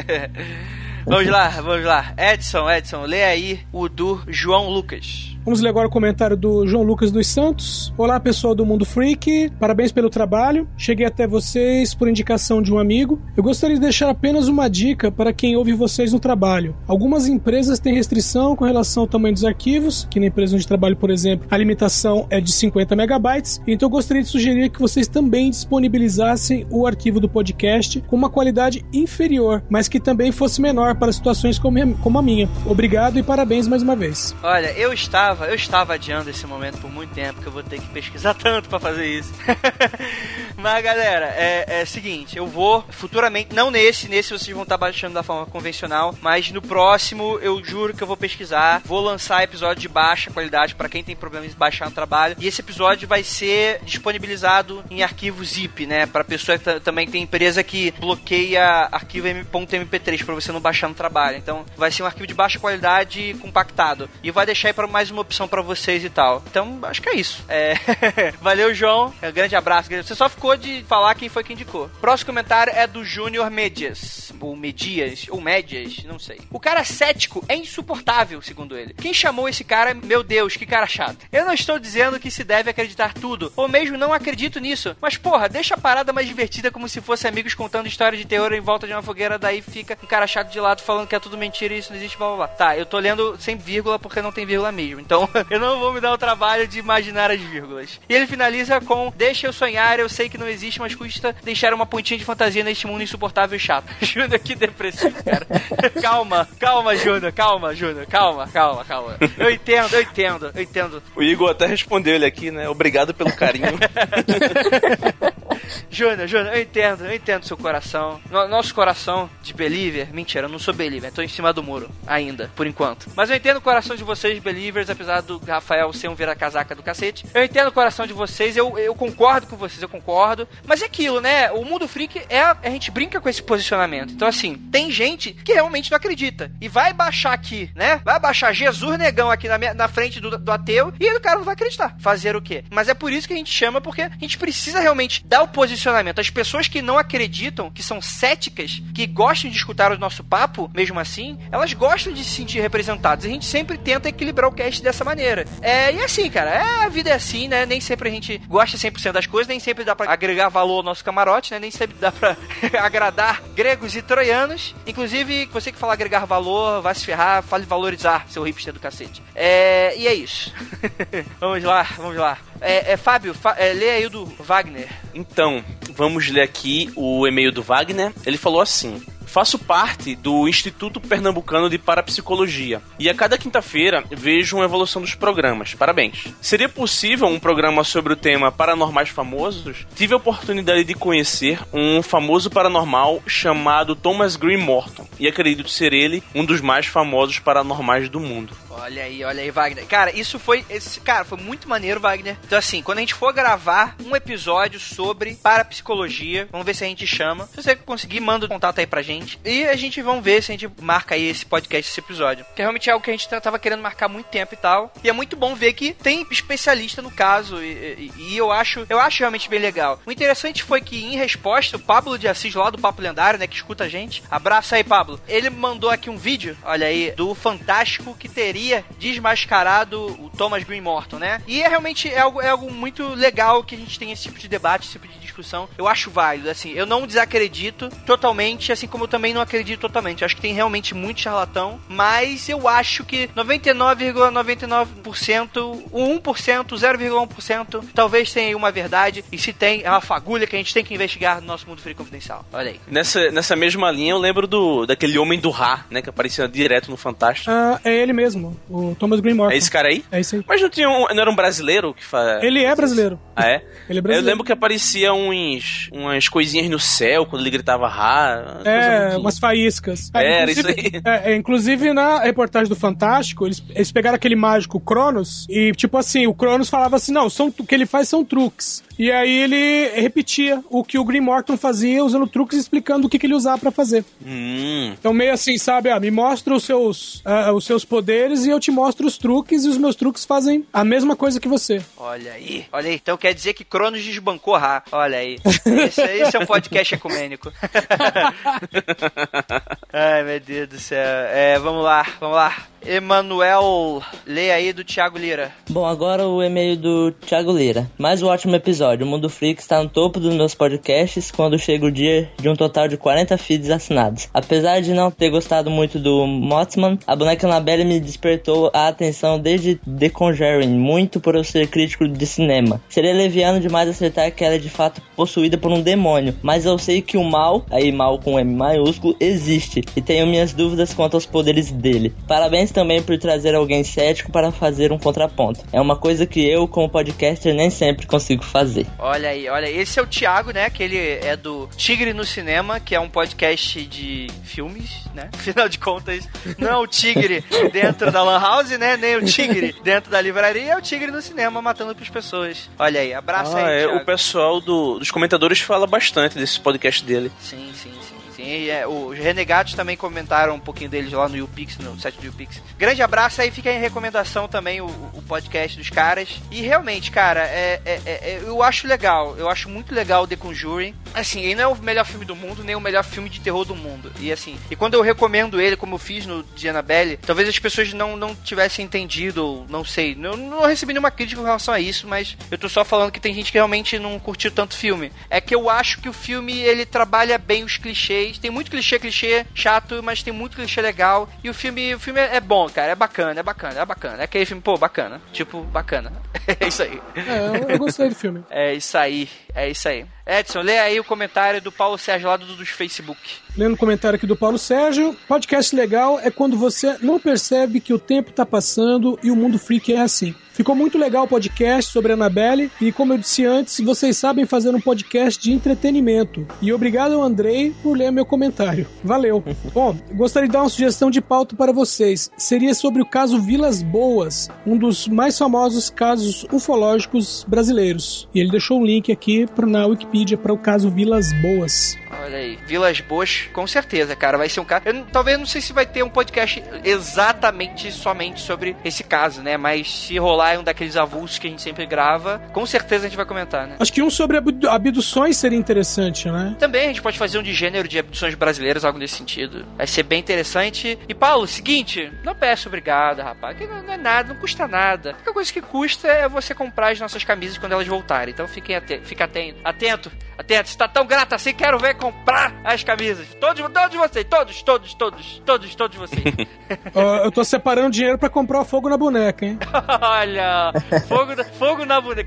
Vamos lá. Edson, lê aí o do João Lucas. Vamos ler agora o comentário do João Lucas dos Santos. Olá, pessoal do Mundo Freak. Parabéns pelo trabalho. Cheguei até vocês por indicação de um amigo. Eu gostaria de deixar apenas uma dica para quem ouve vocês no trabalho. Algumas empresas têm restrição com relação ao tamanho dos arquivos, que na empresa onde trabalho, por exemplo, a limitação é de 50 megabytes. Então eu gostaria de sugerir que vocês também disponibilizassem o arquivo do podcast com uma qualidade inferior, mas que também fosse menor para situações como a minha. Obrigado e parabéns mais uma vez. Olha, eu estava estava adiando esse momento por muito tempo, que eu vou ter que pesquisar tanto pra fazer isso. Mas, galera, é o seguinte, eu vou futuramente, não nesse vocês vão estar baixando da forma convencional, mas no próximo eu juro que eu vou pesquisar, vou lançar episódio de baixa qualidade pra quem tem problemas de baixar no trabalho, e esse episódio vai ser disponibilizado em arquivo zip, né, pra pessoa que também tem empresa que bloqueia arquivo .mp3 pra você não baixar no trabalho, então vai ser um arquivo de baixa qualidade compactado, e vai deixar aí pra mais uma opção pra vocês e tal. Então, acho que é isso. Valeu, João, um grande abraço. Você só ficou de falar quem foi que indicou. Próximo comentário é do Júnior Medias, ou Medias, ou Médias, não sei. O cara cético é insuportável, segundo ele. Quem chamou esse cara, meu Deus, que cara chato. Eu não estou dizendo que se deve acreditar tudo, ou mesmo não acredito nisso, mas porra, deixa a parada mais divertida como se fosse amigos contando história de terror em volta de uma fogueira, daí fica um cara chato de lado falando que é tudo mentira e isso não existe, blá blá blá. Tá, eu tô lendo sem vírgula porque não tem vírgula mesmo, então eu não vou me dar o trabalho de imaginar as vírgulas. E ele finaliza com: deixa eu sonhar, eu sei que não existe, mas custa deixar uma pontinha de fantasia neste mundo insuportável e chato. Júnior, que depressivo, cara. Calma, Júnior, calma. Eu entendo. O Igor até respondeu ele aqui, né? Obrigado pelo carinho. Júnior, eu entendo seu coração. Nosso coração de believer, mentira, eu não sou believer, tô em cima do muro, ainda, por enquanto. Mas eu entendo o coração de vocês, believers, apesar do Rafael ser um vira-casaca do cacete. Eu entendo o coração de vocês, eu concordo com vocês, mas é aquilo, né? O Mundo Freak a gente brinca com esse posicionamento. Então, assim, tem gente que realmente não acredita e vai baixar aqui, né? Vai baixar Jesus Negão aqui na frente do ateu e o cara não vai acreditar. Fazer o quê? Mas é por isso que a gente chama, porque a gente precisa realmente dar o posicionamento. As pessoas que não acreditam, que são céticas, que gostam de escutar o nosso papo, mesmo assim, elas gostam de se sentir representadas. A gente sempre tenta equilibrar o cast dessa maneira. E assim, cara, a vida é assim, né? Nem sempre a gente gosta 100% das coisas, nem sempre dá pra agregar valor ao nosso camarote, né? Nem sempre dá pra agradar gregos e troianos. Inclusive, você que fala agregar valor, vai se ferrar, fale valorizar, seu hipster do cacete. E é isso. Vamos lá. Fábio, lê aí o do Wagner. Então, vamos ler aqui o e-mail do Wagner. Ele falou assim: faço parte do Instituto Pernambucano de Parapsicologia e a cada quinta-feira vejo uma evolução dos programas. Parabéns. Seria possível um programa sobre o tema paranormais famosos? Tive a oportunidade de conhecer um famoso paranormal chamado Thomas Green Morton e acredito ser ele um dos mais famosos paranormais do mundo. Olha aí, Wagner. Cara, foi muito maneiro, Wagner. Então, assim, quando a gente for gravar um episódio sobre parapsicologia, vamos ver se a gente chama. Se você conseguir, manda o contato aí pra gente. E a gente vamos ver se a gente marca aí esse podcast, esse episódio. Porque realmente é algo que a gente tava querendo marcar há muito tempo e tal. E é muito bom ver que tem especialista no caso. E eu acho realmente bem legal. O interessante foi que, em resposta, o Pablo de Assis, lá do Papo Lendário, né, que escuta a gente. Abraço aí, Pablo. Ele mandou aqui um vídeo, olha aí, do Fantástico que teria desmascarado o Thomas Green Morton, né? E realmente é algo muito legal que a gente tem esse tipo de debate, esse tipo de discussão. Eu acho válido, assim, eu não desacredito totalmente, assim como eu também não acredito totalmente. Eu acho que tem realmente muito charlatão, mas eu acho que 99,99%, o 1%, 0,1%, talvez tenha aí uma verdade, e se tem, é uma fagulha que a gente tem que investigar no nosso Mundo Freak Confidencial. Olha aí. Nessa mesma linha, eu lembro daquele Homem do Ra, né, que aparecia direto no Fantástico. É ele mesmo, o Thomas Green Morton. É esse cara aí? É esse aí. Mas não era um brasileiro que faz... Ele é brasileiro. Ah, é? Ele é brasileiro. Eu lembro que aparecia umas coisinhas no céu quando ele gritava Ra. Umas faíscas. Era isso aí. Inclusive, na reportagem do Fantástico, eles pegaram aquele mágico Cronos e, tipo assim, o Cronos falava assim, não, o que ele faz são truques. E aí ele repetia o que o Green Morton fazia usando truques, explicando o que ele usava pra fazer. Então meio assim, sabe, me mostra os seus poderes e eu te mostro os truques, e os meus truques fazem a mesma coisa que você. Olha aí. Então quer dizer que Cronos desbancou Ra. Olha aí. Esse é um podcast ecumênico. Ai, meu Deus do céu. Vamos lá. Emanuel, lê aí do Thiago Lira. Bom, agora o e-mail do Thiago Lira. Mais um ótimo episódio. O Mundo Freak está no topo dos meus podcasts quando chega o dia de um total de 40 feeds assinados. Apesar de não ter gostado muito do Mothman, a boneca Annabelle me despertou a atenção desde The Conjuring, muito por eu ser crítico de cinema. Seria leviano demais acertar que ela é de fato possuída por um demônio, mas eu sei que o mal, aí mal com M maiúsculo, existe. Freak, e tenho minhas dúvidas quanto aos poderes dele. Parabéns também por trazer alguém cético para fazer um contraponto. É uma coisa que eu, como podcaster, nem sempre consigo fazer. Olha aí, esse é o Thiago, né, que ele é do Tigre no Cinema, que é um podcast de filmes, né, afinal de contas, não é o tigre dentro da lan house, né, nem o tigre dentro da livraria, é o tigre no cinema matando as pessoas. Olha aí, abraço aí, Thiago. O pessoal dos comentadores fala bastante desse podcast dele. Sim. Os Renegados também comentaram um pouquinho deles lá no YouPix, no site do YouPix. Grande abraço aí, fica em recomendação também o podcast dos caras. E realmente, cara, eu acho legal, eu acho muito legal o The Conjuring. Assim, ele não é o melhor filme do mundo, nem o melhor filme de terror do mundo. E assim, quando eu recomendo ele, como eu fiz no de Annabelle, talvez as pessoas não tivessem entendido, ou não sei, eu não recebi nenhuma crítica em relação a isso, mas eu tô só falando que tem gente que realmente não curtiu tanto o filme. É que eu acho que o filme, ele trabalha bem os clichês. Tem muito clichê chato, mas tem muito clichê legal. E o filme é bom, cara. É bacana. É aquele filme, pô, bacana. Tipo, bacana. É isso aí. Eu gostei do filme. É isso aí. Edson, lê aí o comentário do Paulo Sérgio lá do Facebook. Lendo o comentário aqui do Paulo Sérgio. Podcast legal é quando você não percebe que o tempo tá passando e o mundo freak é assim. Ficou muito legal o podcast sobre a Annabelle e, como eu disse antes, vocês sabem fazer um podcast de entretenimento. E obrigado ao Andrei por ler meu comentário. Valeu. Bom, gostaria de dar uma sugestão de pauta para vocês. Seria sobre o caso Vilas Boas, um dos mais famosos casos ufológicos brasileiros. E ele deixou um link aqui na Wikipedia para o caso Vilas Boas. Olha aí, Vilas Boas, com certeza, cara, vai ser um caso... Talvez não sei se vai ter um podcast exatamente somente sobre esse caso, né, mas se rolar um daqueles avulsos que a gente sempre grava, com certeza a gente vai comentar, né. Acho que um sobre abduções seria interessante, né. Também a gente pode fazer um de gênero de abduções brasileiras, algo nesse sentido. Vai ser bem interessante. E Paulo, seguinte, não peço obrigado, rapaz, que não é nada, não custa nada. A única coisa que custa é você comprar as nossas camisas quando elas voltarem, então fique atento, se tá tão grato assim, quero ver comprar as camisas. Todos vocês. Eu tô separando dinheiro pra comprar o fogo na boneca, hein? Olha, fogo na boneca.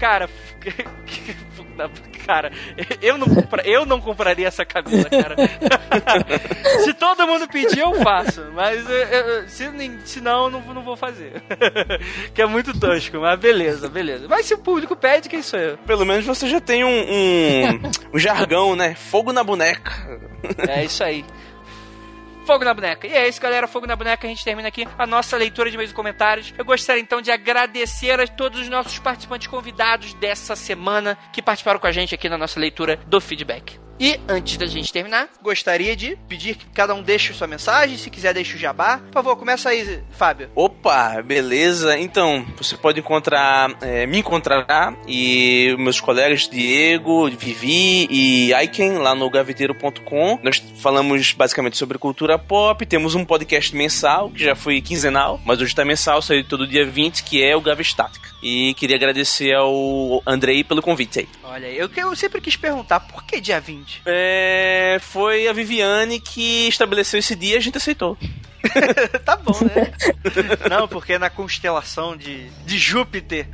Cara, eu não compraria essa camisa, cara. Se todo mundo pedir, eu faço. Mas se não, não vou fazer. Que é muito tosco, mas beleza. Mas se o público pede, quem sou eu? Pelo menos você já tem um jargão, né? Fogo na boneca. É isso aí. Fogo na boneca. E é isso, galera. Fogo na boneca. A gente termina aqui a nossa leitura de e-mails e comentários. Eu gostaria, então, de agradecer a todos os nossos participantes convidados dessa semana que participaram com a gente aqui na nossa leitura do feedback. E, antes da gente terminar, gostaria de pedir que cada um deixe sua mensagem. Se quiser, deixe o jabá. Por favor, começa aí, Fábio. Opa, beleza. Então, você pode me encontrar e meus colegas Diego, Vivi e Aiken lá no gaveteiro.com. Nós falamos basicamente sobre cultura pop. Temos um podcast mensal, que já foi quinzenal, mas hoje tá mensal, sai todo dia 20, que é o Gavistática. E queria agradecer ao Andrei pelo convite aí. Olha, eu sempre quis perguntar, por que dia 20? Foi a Viviane que estabeleceu esse dia e a gente aceitou. Tá bom, né? Não, porque na constelação de Júpiter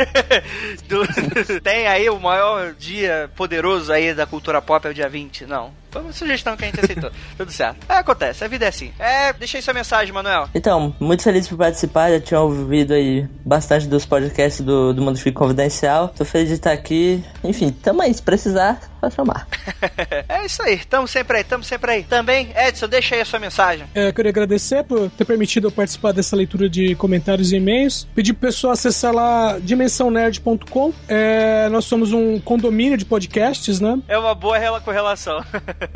tem aí o maior dia poderoso aí da cultura pop, é o dia 20. Não, foi uma sugestão que a gente aceitou. Tudo certo. Acontece, a vida é assim. Deixa aí sua mensagem, Manuel. Então, muito feliz por participar. Já tinha ouvido aí bastante dos podcasts do Mundo Freak Confidencial. Tô feliz de estar aqui. Enfim, tamo aí, se precisar, pode chamar. É isso aí, tamo sempre aí. Também, Edson, deixa aí a sua mensagem. Eu queria agradecer por ter permitido eu participar dessa leitura de comentários e e-mails. Pedir pro pessoal acessar lá dimensãonerd.com. Nós somos um condomínio de podcasts, né? É uma boa correlação.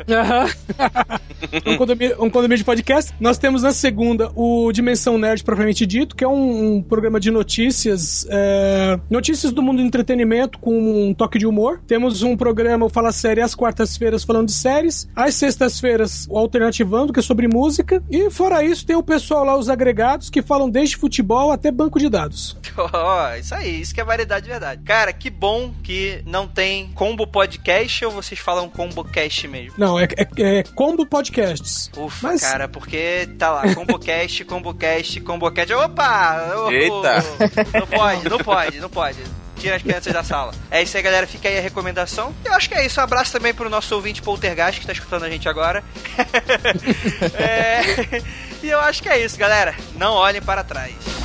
um condomínio de podcast. Nós temos na segunda o Dimensão Nerd propriamente dito, que é um programa de notícias do mundo do entretenimento com um toque de humor. Temos um programa, o Fala Série, às quartas-feiras falando de séries. Às sextas-feiras, o Alternativando, que é sobre música. E fora isso, tem o pessoal lá, os agregados, que falam desde futebol até banco de dados. Isso aí, isso que é variedade de verdade. Cara, que bom que não tem combo podcast, ou vocês falam combo cast mesmo? Não, é combo podcasts. Ufa, mas... cara, porque tá lá, combocast. Opa! Eita! Não pode. Tira as crianças da sala. É isso aí, galera. Fica aí a recomendação. Eu acho que é isso. Um abraço também pro nosso ouvinte Poltergeist, que tá escutando a gente agora. E eu acho que é isso, galera. Não olhem para trás.